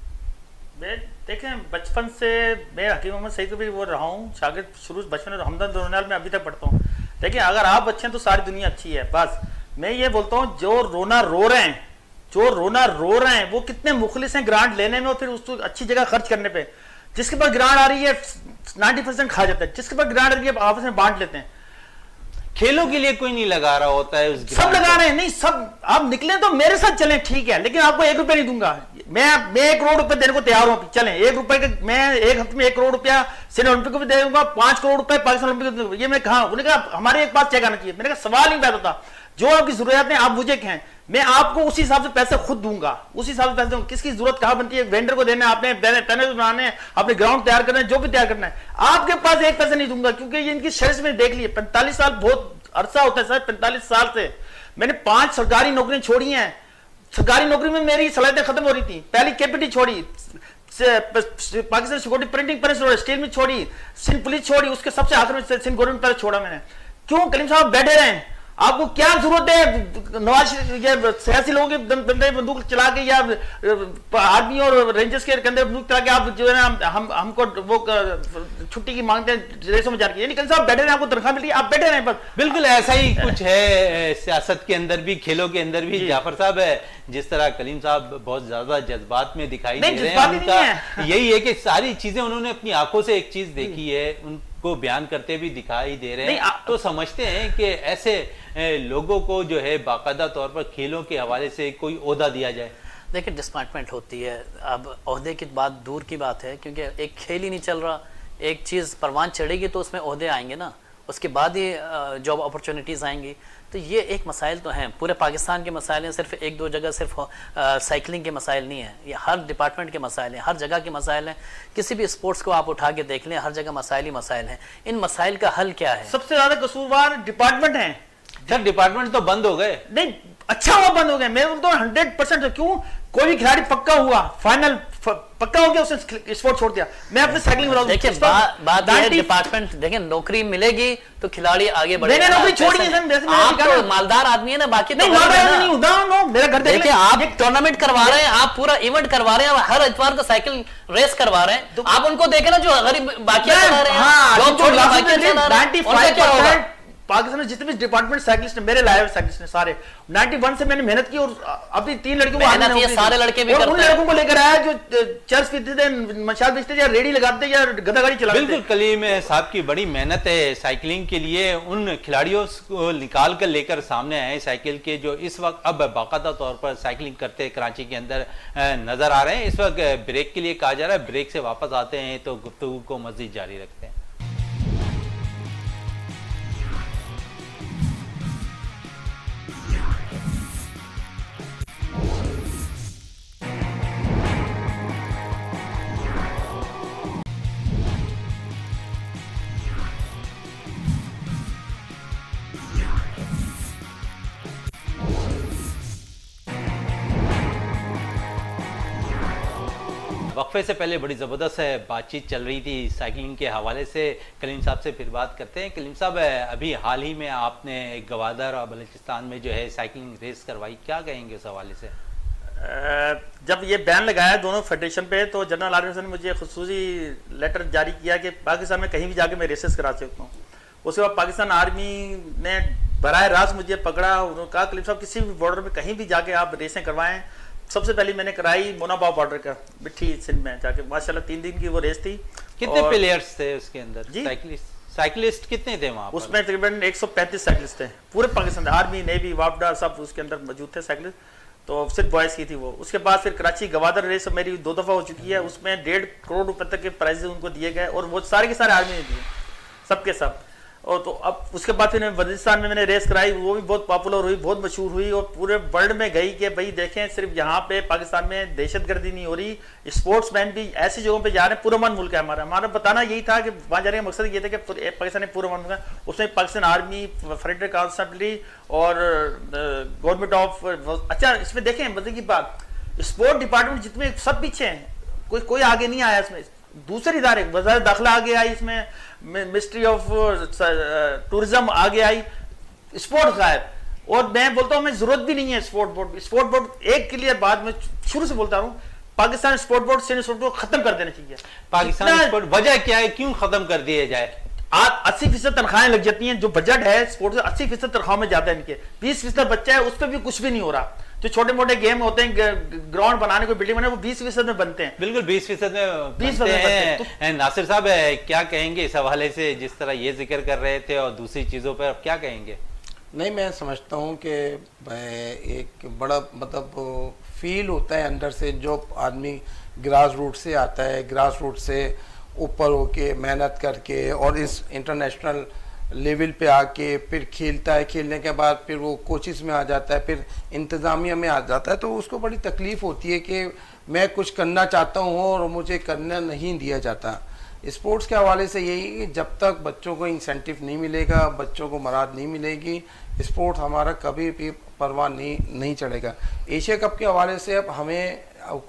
मैं देखें बचपन से मैं हकीम मोहम्मद सईद को भी वो रहा हूँ शागिर्द, शुरू बचपन में हमदर्द दोनाल में अभी तक पढ़ता हूँ। देखिए अगर आप अच्छे हैं तो सारी दुनिया अच्छी है। बस मैं ये बोलता हूँ जो रोना रो रहे हैं, जो रोना रो रहे हैं वो कितने मुखलिस हैं ग्रांट लेने में और फिर उसको अच्छी जगह खर्च करने पे। जिसके पास ग्रांट आ रही है नाइन्टी परसेंट खा जाता है, जिसके पास ग्रांट आ रही है आपस में बांट लेते हैं। खेलों के लिए कोई नहीं लगा रहा होता है, उस सब लगा रहे हैं। नहीं सब आप निकले तो मेरे साथ चलें ठीक है, लेकिन आपको एक रुपया नहीं दूंगा। मैं मैं एक करोड़ रुपए देने को तैयार हूं, चलें एक रुपए के, मैं एक हफ्ते में एक करोड़ रुपया सिंध ओलंपिक को भी दे दूंगा, पांच करोड़ रुपए पाकिस्तान ओलंपिक को। ये मैं कहा, उन्होंने कहा हमारे एक पास चेक आना चाहिए। मैंने कहा सवाल नहीं पैदा था, जो आपकी जरूरत है आप मुझे कहें, मैं आपको उसी हिसाब से पैसे खुद दूंगा, उसी हिसाब से पैसे दूंगा। किसकी जरूरत कहां बनती है, वेंडर को देना है, आपने पैनल बनाने, अपने ग्राउंड तैयार करना है, जो भी तैयार करना है, आपके पास एक पैसे नहीं दूंगा। क्योंकि ये इनकी शर्त में देख लिए पैंतालीस साल बहुत अरसा होता है सर, पैंतालीस साल से मैंने पांच सरकारी नौकरियां छोड़ी हैं। सरकारी नौकरी में मेरी सलाहियतें खत्म हो रही थी। पहली केपीटी छोड़ी, पाकिस्तान सिक्योरिटी प्रिंटिंग प्रेस छोड़ी, स्टील में छोड़ी, सिंध पुलिस छोड़ी, उसके सबसे आखिर में सिंध गवर्नमेंट प्रेस छोड़ा मैंने। क्यों कलीम साहब बैठे रहे? आपको क्या जरूरत है नवाज ये सियासी लोगों के दंडे बंदूक चला के या आर्मी और रेंजर्स के कंधे बंदूक चला के आप जो है ना हम हमको वो छुट्टी की मांगते हैं रेसों में जाके? यानी साहब बैठे रहे, आपको तनख्वाह मिल रही है, आप बैठे रहे बस। बिल्कुल ऐसा ही कुछ है सियासत के अंदर भी, खेलों के अंदर भी। जाफर साहब है जिस तरह कलीम साहब बहुत ज्यादा जज्बात में दिखाई दे रहे हैं, उनका यही है कि सारी चीजें उन्होंने अपनी आंखों से एक चीज देखी है, उनको बयान करते भी दिखाई दे रहे हैं। तो समझते हैं कि ऐसे लोगों को जो है बाकायदा तौर पर खेलों के हवाले से कोई ओहदा दिया जाए। देखिए डिसअपॉइंटमेंट होती है। अब ओहदे की बात दूर की बात है, क्योंकि एक खेल ही नहीं चल रहा, एक चीज़ परवान चढ़ेगी तो उसमें ओहदे आएंगे ना, उसके बाद ही जॉब अपॉर्चुनिटीज़ आएंगी। तो ये एक मसाइल तो हैं, पूरे पाकिस्तान के मसाइल हैं, सिर्फ एक दो जगह सिर्फ साइकिलिंग के मसाइल नहीं है, ये हर डिपार्टमेंट के मसाइल हैं, हर जगह के मसाइल हैं। किसी भी स्पोर्ट्स को आप उठा के देख लें, हर जगह मसाइल ही मसाइल हैं। इन मसाइल का हल क्या है? सबसे ज्यादा कसूरवार डिपार्टमेंट है। सर डिपार्टमेंट तो बंद हो गए। नहीं अच्छा हुआ बंद हो गए, मैं बोलता हूँ हंड्रेड परसेंट। क्यों? कोई भी खिलाड़ी पक्का हुआ, फाइनल पक्का हो गया, उसने स्पोर्ट छोड़ दिया। मैं अपने साइकिलिंग में देखिए बात बात है डिपार्टमेंट, देखिए नौकरी मिलेगी तो खिलाड़ी आगे बढ़ेगा। मैंने नौकरी छोड़ी है, आप तो मालदार आदमी है ना, बाकी नहीं मालदार नहीं हूं। मेरा घर देखिए आप टूर्नामेंट करवा रहे हैं, आप पूरा इवेंट करवा रहे हैं, हर इतवार को साइकिल रेस करवा रहे हैं, आप उनको देखे ना जो गरीब बाकी चला रहे हैं। पाकिस्तान में जितने भी डिपार्टमेंट साइकिलिस्ट मेरे लाए साइकिलिस्ट ने सारे इक्यानवे से मैंने मेहनत की, और अभी तीन लड़कियों को सारे लड़के भी और उन लड़कों को लेकर आया जो चर्च पीते थे, मशाल बेचते थे, या रेडी लगाते या गधा गाड़ी चलाते। बिल्कुल कलीम साहब की बड़ी मेहनत है साइकिलिंग के लिए। उन खिलाड़ियों को निकाल कर लेकर सामने आए साइकिल के, जो इस वक्त अब बाकायदा तौर पर साइकिलिंग करते कराची के अंदर नजर आ रहे हैं। इस वक्त ब्रेक के लिए कहा जा रहा है, ब्रेक से वापस आते हैं तो गुफ्तगू को मजीद जारी रखते हैं। वक्फे से पहले बड़ी ज़बरदस्त बातचीत चल रही थी साइकिलिंग के हवाले से। कलीम साहब से फिर बात करते हैं। कलीम साहब, अभी हाल ही में आपने गवादर और बलूचिस्तान में जो है साइकिलिंग रेस करवाई, क्या कहेंगे उस हवाले से? जब ये बैन लगाया दोनों फेडरेशन पे तो जनरल आर्मी ने मुझे खुसूसी लेटर जारी किया कि पाकिस्तान में कहीं भी जाके मैं रेसेस करा सकता हूँ। उसके बाद पाकिस्तान आर्मी ने बराह रास्त मुझे पकड़ा, उन्होंने कहा कलीम साहब किसी भी बॉर्डर में कहीं भी जाके आप रेसें करवाएं। सबसे पहले मैंने कराई मोनाबाव बॉर्डर का बिट्ठी सिंध में जाके, माशाल्लाह तीन दिन की वो रेस थी। कितने प्लेयर्स थे उसके अंदर? साइकिलिस्ट साइकिलिस्ट कितने थे वहाँ? उसमें तकरीबन एक सौ पैंतीस साइकिलिस्ट थे पूरे पाकिस्तान, आर्मी नेवी वापडा सब उसके अंदर मौजूद थे साइकिलिस्ट, तो सिर्फ बॉयज की थी वो। उसके बाद फिर कराची गवादर रेस मेरी दो दफा हो चुकी है, उसमें डेढ़ करोड़ रुपए तक के प्राइजेस उनको दिए गए और वो सारे के सारे आर्मी ने दिए, सबके सब। और तो अब उसके बाद फिर बलूचिस्तान में मैंने रेस कराई, वो भी बहुत पॉपुलर हुई, बहुत मशहूर हुई और पूरे वर्ल्ड में गई कि भाई देखें सिर्फ यहाँ पे पाकिस्तान में दहशतगर्दी नहीं हो रही, स्पोर्ट्समैन भी ऐसी जगहों पे जा रहे हैं। पुरअमन मुल्क है हमारा, हमारा बताना यही था कि वहाँ जाने का मकसद ये था कि पाकिस्तान में पुरअमन मुल्क है। उसमें पाकिस्तान आर्मी, फेडरल कांस्टेबलरी और गवर्नमेंट ऑफ, अच्छा इसमें देखें मतलब की बात, स्पोर्ट डिपार्टमेंट जितने सब पीछे हैं, कोई कोई आगे नहीं आया इसमें। दूसरे इदारे वज़ारत दाखिला आगे आई, इसमें मिनिस्ट्री ऑफ टूरिज्म आगे आई, स्पोर्ट्स गायब। और मैं बोलता हूँ मैं जरूरत भी नहीं है स्पोर्ट बोर्ड। स्पोर्ट बोर्ड एक क्लियर बात मैं शुरू से बोलता हूँ, पाकिस्तान स्पोर्ट बोर्ड से स्पोर्ट बोर्ड खत्म कर देना चाहिए। पाकिस्तान स्पोर्ट वजह क्या है, क्यों खत्म कर दिया जाए? आज अस्सी फीसद तनख्वाहें लग जाती हैं, जो बजट है स्पोर्ट्स अस्सी फीसद तनख्वाह में जाता है इनके, बीस फीसद बच्चा है उस पर भी कुछ भी नहीं हो रहा। जो छोटे मोटे गेम होते हैं, ग्राउंड बनाने को, बिल्डिंग बनाने, वो बीस फीसद में बनते हैं। बिल्कुल बीस फीसद में बीस फीसद हैं। तो नासिर साहब क्या कहेंगे इस हवाले से, जिस तरह ये जिक्र कर रहे थे और दूसरी चीज़ों पर अब क्या कहेंगे? नहीं, मैं समझता हूँ कि एक बड़ा मतलब फील होता है अंदर से, जो आदमी ग्रास रूट से आता है, ग्रास रूट से ऊपर होके मेहनत करके और इस इंटरनेशनल लेवल पे आके फिर खेलता है, खेलने के बाद फिर वो कोचिज़ में आ जाता है, फिर इंतज़ामिया में आ जाता है, तो उसको बड़ी तकलीफ़ होती है कि मैं कुछ करना चाहता हूँ और मुझे करना नहीं दिया जाता। स्पोर्ट्स के हवाले से यही कि जब तक बच्चों को इंसेंटिव नहीं मिलेगा, बच्चों को मराद नहीं मिलेगी, स्पोर्ट्स हमारा कभी भी परवाह नहीं नहीं चढ़ेगा। एशिया कप के हवाले से अब हमें,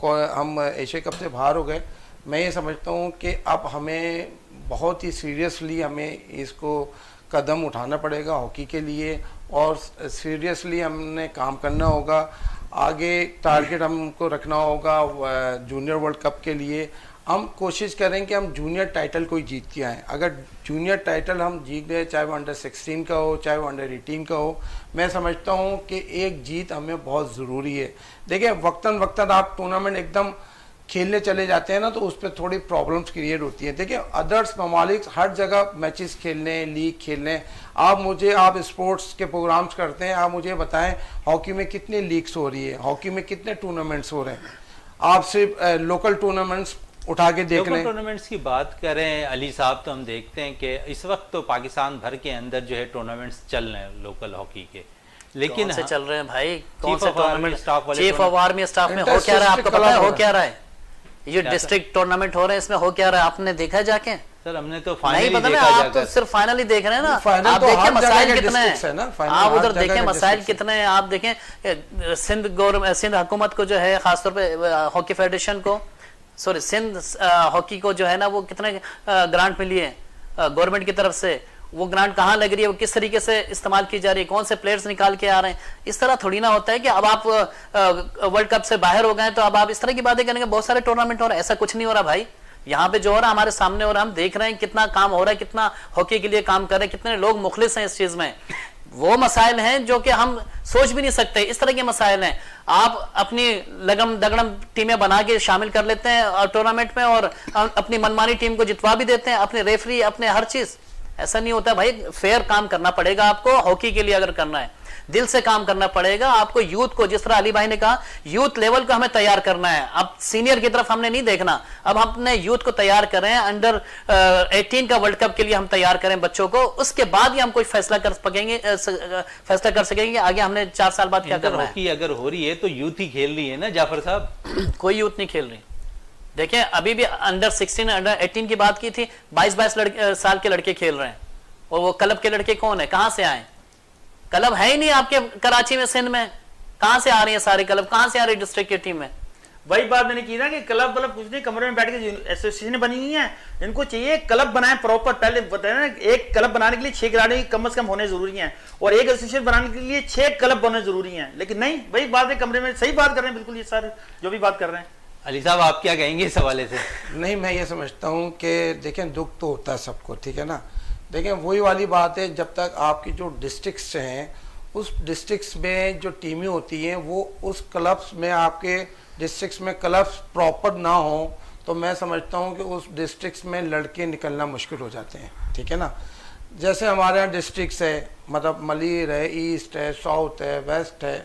हम एशिया कप से बाहर हो गए, मैं ये समझता हूँ कि अब हमें बहुत ही सीरियसली हमें इसको कदम उठाना पड़ेगा हॉकी के लिए, और सीरियसली हमने काम करना होगा। आगे टारगेट हमको रखना होगा जूनियर वर्ल्ड कप के लिए। हम कोशिश करें कि हम जूनियर टाइटल कोई जीत के आएँ। अगर जूनियर टाइटल हम जीत गए, चाहे वो अंडर सिक्सटीन का हो, चाहे वो अंडर एटीन का हो, मैं समझता हूँ कि एक जीत हमें बहुत ज़रूरी है। देखिए वक्तन वक्तन आप टूर्नामेंट एकदम खेलने चले जाते हैं ना, तो उस पर थोड़ी प्रॉब्लम्स क्रिएट होती हैं। देखिए अदर्स ममालिक हर जगह मैचेस खेलने, लीग खेलने, आप मुझे आप स्पोर्ट्स के प्रोग्राम्स करते हैं, आप मुझे बताएं हॉकी में कितनी लीग्स हो रही है, हॉकी में कितने टूर्नामेंट्स हो रहे हैं। आप सिर्फ लोकल टूर्नामेंट्स उठा के देख लें। टूर्नामेंट्स की बात करें अली साहब, तो हम देखते हैं कि इस वक्त तो पाकिस्तान भर के अंदर जो है टूर्नामेंट्स चल रहे हैं लोकल हॉकी के, लेकिन कौन से चल रहे हैं भाई? कौन चीफ से ऑफ आर्मी टूर्नामेंट? स्टाफ वाले चीफ ऑफ आर्मी स्टाफ में हो क्या रहा है आपको पता है? हो क्या रहा है? ये डिस्ट्रिक्ट टूर्नामेंट हो रहे हैं, इसमें हो क्या रहा है आपने देखा है जाके? सर हमने तो फाइनल नहीं पता ना, आप तो सिर्फ फाइनल ही देख रहे हैं ना। आप तो देखें मसाइल कितने हैं, है आप उधर देखें मसाइल कितने हैं। आप देखें सिंध गवर्नमेंट, सिंध हुकूमत को जो है खासतौर पे हॉकी फेडरेशन को, सॉरी सिंध हॉकी को जो है ना, वो कितने ग्रांट मिली है गवर्नमेंट की तरफ से, वो ग्रांट कहाँ लग रही है, वो किस तरीके से इस्तेमाल की जा रही है, कौन से प्लेयर्स निकाल के आ रहे हैं। इस तरह थोड़ी ना होता है कि अब आप वर्ल्ड कप से बाहर हो गए तो अब आप इस तरह की बातें करेंगे। बहुत सारे टूर्नामेंट हो रहे हैं, ऐसा कुछ नहीं हो रहा भाई। यहाँ पे जो हो रहा है हमारे सामने हो रहा है, हम देख रहे हैं कितना काम हो रहा है, कितना हॉकी के लिए काम कर रहे हैं, कितने लोग मुखलिस हैं इस चीज में। वो मसाइल हैं जो कि हम सोच भी नहीं सकते, इस तरह के मसाइल हैं। आप अपनी लगम दगड़म टीमें बना के शामिल कर लेते हैं टूर्नामेंट में और अपनी मनमानी टीम को जितवा भी देते हैं, अपने रेफरी, अपने हर चीज। ऐसा नहीं होता भाई, फेयर काम करना पड़ेगा आपको हॉकी के लिए। अगर करना है दिल से काम करना पड़ेगा आपको। यूथ को, जिस तरह अली भाई ने कहा, यूथ लेवल को हमें तैयार करना है। अब सीनियर की तरफ हमने नहीं देखना, अब हम अपने यूथ को तैयार करें, अंडर एटीन का वर्ल्ड कप के लिए हम तैयार करें बच्चों को, उसके बाद ही हम कोई फैसला कर सकेंगे फैसला कर सकेंगे आगे हमने चार साल बाद क्या करना है। अगर हो रही है तो यूथ ही खेल रही है ना जाफर साहब? कोई यूथ नहीं खेल रही। देखें अभी भी अंडर सिक्सटीन, अंडर एटीन की बात की थी, बाईस बाईस साल के लड़के खेल रहे हैं। और वो क्लब के लड़के कौन है, कहां से आए? क्लब है ही नहीं आपके कराची में, सिंध में। कहां से आ रही है सारे क्लब, कहां से आ रही डिस्ट्रिक्ट की टीम में? वही बात मैंने की ना कि क्लब मतलब कुछ नहीं, कमरे में बैठ के एसोसिएशन बनी हुई है, इनको चाहिए क्लब बनाए प्रॉपर। पहले बताया ना, एक क्लब बनाने के लिए छह खिलाड़ी कम से कम होने जरूरी हैं, और एक एसोसिएशन बनाने के लिए छह क्लब होने जरूरी हैं। लेकिन नहीं, वही बात है, कमरे में सही बात कर रहे हैं बिल्कुल ये सारे जो भी बात कर रहे हैं। अली साहब आप क्या कहेंगे इस हवाले से? नहीं, मैं ये समझता हूँ कि देखें दुख तो होता है सबको, ठीक है ना। देखें वही वाली बात है, जब तक आपकी जो डिस्ट्रिक्ट्स हैं उस डिस्ट्रिक्ट्स में जो टीमें होती हैं वो उस क्लब्स में, आपके डिस्ट्रिक्ट्स में क्लब्स प्रॉपर ना हो तो मैं समझता हूँ कि उस डिस्ट्रिक्ट्स में लड़के निकलना मुश्किल हो जाते हैं, ठीक है ना। जैसे हमारे यहाँ डिस्ट्रिक्ट्स है, मतलब मलीर है, ईस्ट है, साउथ है, वेस्ट है,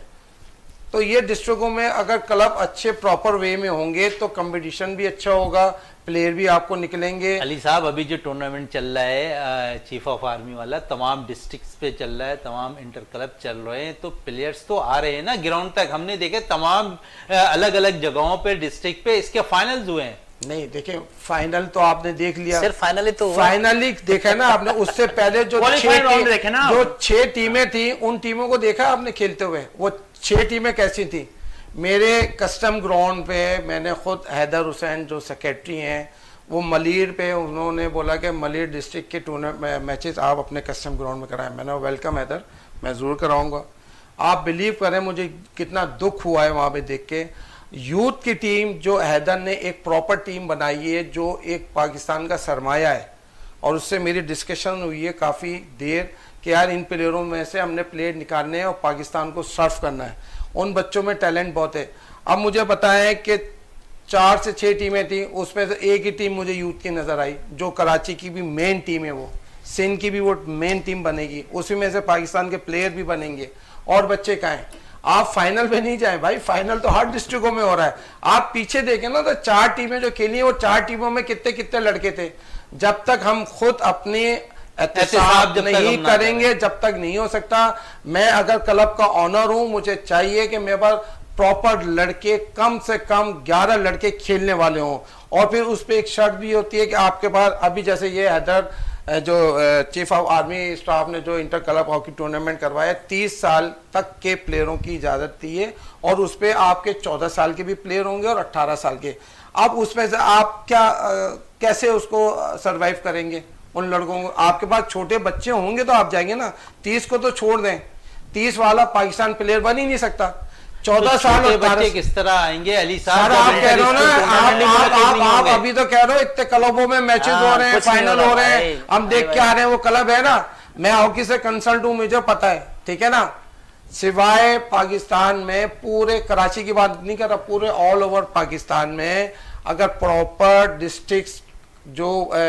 तो ये डिस्ट्रिक्टों में अगर क्लब अच्छे प्रॉपर वे में होंगे तो कंपटीशन भी अच्छा होगा, प्लेयर भी आपको निकलेंगे। अली साहब अभी जो टूर्नामेंट चल रहा है चीफ ऑफ आर्मी वाला, तमाम डिस्ट्रिक्ट्स पे चल रहा है, तमाम इंटर क्लब चल रहे हैं, तो प्लेयर्स तो आ रहे हैं ना ग्राउंड तक। हमने देखे तमाम अलग अलग जगहों पे डिस्ट्रिक्ट पे इसके फाइनल्स हुए हैं। नहीं देखें, फाइनल तो आपने देख लिया, सिर्फ फाइनली तो फाइनली देखा ना आपने। उससे पहले जो छह जो छह टीमें थी उन टीमों को देखा आपने खेलते हुए, वो छह टीमें कैसी थी। मेरे कस्टम ग्राउंड पे मैंने खुद हैदर हुसैन जो सेक्रेटरी हैं वो मलीर पे, उन्होंने बोला कि मलीर डिस्ट्रिक्ट के टूर्नामेंट मैचेस आप अपने कस्टम ग्राउंड में कराएं। मैंने वेलकम हैदर, मैं ज़रूर कराऊंगा। आप बिलीव करें मुझे कितना दुख हुआ है वहाँ पे देख के। यूथ की टीम जो हैदर ने एक प्रॉपर टीम बनाई है, जो एक पाकिस्तान का सरमाया है, और उससे मेरी डिस्कशन हुई है काफ़ी देर कि यार इन प्लेयरों में से हमने प्लेयर निकालने हैं और पाकिस्तान को सर्व करना है। उन बच्चों में टैलेंट बहुत है। अब मुझे पता है कि चार से छः टीमें थी, उसमें से एक ही टीम मुझे यूथ की नज़र आई, जो कराची की भी मेन टीम है, वो सिंध की भी वो मेन टीम बनेगी, उसी में से पाकिस्तान के प्लेयर भी बनेंगे। और बच्चे कहाँ हैं? आप फाइनल में नहीं जाए भाई, फाइनल तो हर डिस्ट्रिक्टों में हो रहा है। आप पीछे देखें ना तो चार टीमें जो खेली हैं वो चार टीमों में कितने कितने लड़के थे। जब तक हम खुद अपने एहतसाब नहीं करेंगे जब तक नहीं हो सकता। मैं अगर क्लब का ऑनर हूं, मुझे चाहिए कि मेरे पास प्रॉपर लड़के, कम से कम ग्यारह लड़के खेलने वाले हों। और फिर उस पर एक शर्त भी होती है कि आपके पास अभी जैसे ये हैदर जो चीफ ऑफ आर्मी स्टाफ ने जो इंटर क्लब हॉकी टूर्नामेंट करवाया, तीस साल तक के प्लेयरों की इजाज़त दी है, और उस पर आपके चौदह साल के भी प्लेयर होंगे और अट्ठारह साल के। अब उसमें से आप क्या कैसे उसको सरवाइव करेंगे उन लड़कों को? आपके पास छोटे बच्चे होंगे तो आप जाएंगे ना। तीस को तो छोड़ दें, तीस वाला पाकिस्तान प्लेयर बन ही नहीं सकता। चौदह साल के बच्चे किस तरह आएंगे अली साहब? आप कह रहे हो ना, आप आप आप आप अभी तो कह रहे हो इतने क्लबों में मैचेस हो रहे हैं, फाइनल हो रहे हैं, हम देख के आ रहे हैं। वो क्लब है ना, मैं हॉकी से कंसल्ट हूं, मुझे पता है, ठीक है ना। सिवाय पाकिस्तान में, पूरे कराची की बात नहीं कर रहा, पूरे ऑल ओवर पाकिस्तान में अगर प्रॉपर डिस्ट्रिक्ट जो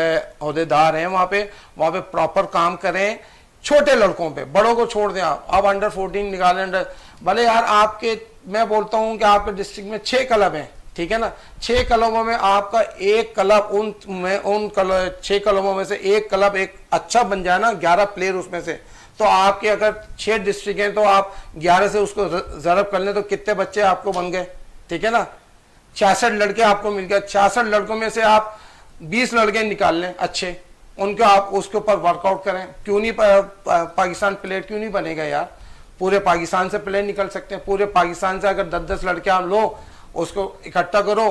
अहदेदार हैं वहां पे वहां पे प्रॉपर काम करें, छोटे लड़कों पे, बड़ों को छोड़ दें। आप अब अंडर फोर्टीन निकालें, अंडर भले यार आपके, मैं बोलता हूं कि आपके डिस्ट्रिक्ट में छह क्लब हैं, ठीक है ना। छह क्लबों में आपका एक क्लब, उन में उन क्लब छह क्लबों में से एक क्लब एक अच्छा बन जाए ना, ग्यारह प्लेयर उसमें से, तो आपके अगर छह डिस्ट्रिक्ट हैं तो आप ग्यारह से उसको जरब कर लें तो कितने बच्चे आपको बन गए, ठीक है ना। छियासठ लड़के आपको मिल गए, छियासठ लड़कों में से आप बीस लड़के निकाल लें अच्छे, उनको आप उसके ऊपर वर्कआउट करें। क्यों नहीं पा, पा, पाकिस्तान प्लेयर क्यों नहीं बनेगा यार? पूरे पाकिस्तान से प्लेयर निकल सकते हैं। पूरे पाकिस्तान से अगर दस दस लड़के आप लो, उसको इकट्ठा करो,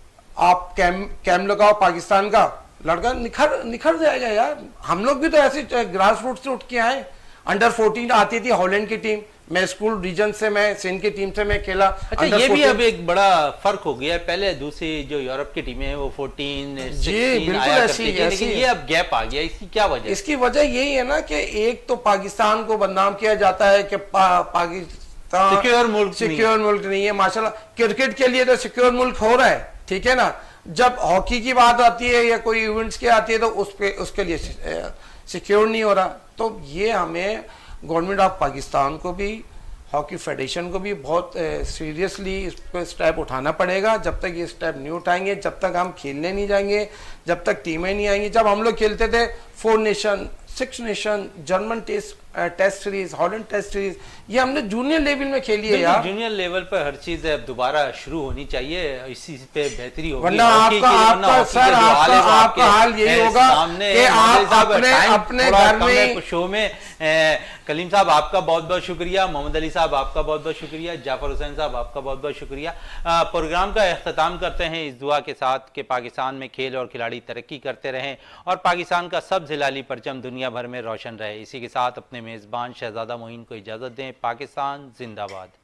आप कैम कैम लगाओ, पाकिस्तान का लड़का निखर निखर जाएगा यार। हम लोग भी तो ऐसे ग्रास रूट से उठ के आए। अंडर फोर्टीन आती थी हॉलैंड की टीम, मैं स्कूल रीजन से, मैं सिंध की टीम से मैं खेला। अच्छा, ये भी अब एक बड़ा फर्क हो गया है। पहले दूसरी जो यूरोप की टीमें हैं वो फोर्टीन, सिक्सटीन आया करती थी, लेकिन ये अब गैप आ गया। इसकी क्या वजह? इसकी वजह यही है ना कि एक तो पाकिस्तान को बदनाम किया जाता है कि पा, पाकिस्तान सिक्योर मुल्क सिक्योर मुल्क नहीं है। माशाल्लाह क्रिकेट के लिए तो सिक्योर मुल्क हो रहा है, ठीक है ना। जब हॉकी की बात आती है या कोई इवेंट्स की आती है तो उस पे उसके लिए सिक्योर नहीं हो रहा। तो ये हमें गवर्नमेंट ऑफ पाकिस्तान को भी, हॉकी फेडरेशन को भी बहुत सीरियसली इस पर स्टेप उठाना पड़ेगा। जब तक ये स्टेप नहीं उठाएंगे, जब तक हम खेलने नहीं जाएंगे, जब तक टीमें नहीं आएंगी। जब हम लोग खेलते थे four nation, six nation, German test test series, Holland test series, ये हमने जूनियर लेवल में खेली है यार। जूनियर लेवल पर हर चीज दोबारा शुरू होनी चाहिए, इसी पे बेहतरी होगी। वरना आपका आपका सर आपका आपका हाल यही होगा कि आप अपने अपने घर में शो में। कलीम साहब आपका बहुत बहुत शुक्रिया, मोहम्मद अली साहब आपका बहुत बहुत शुक्रिया, जाफर हुसैन साहब आपका बहुत बहुत शुक्रिया। प्रोग्राम का अख्ताम करते हैं इस दुआ के साथ कि पाकिस्तान में खेल और खिलाड़ी तरक्की करते रहें और पाकिस्तान का सब हिलाली परचम दुनिया भर में रोशन रहे। इसी के साथ अपने मेज़बान शहजादा मोइन को इजाज़त दें। पाकिस्तान जिंदाबाद।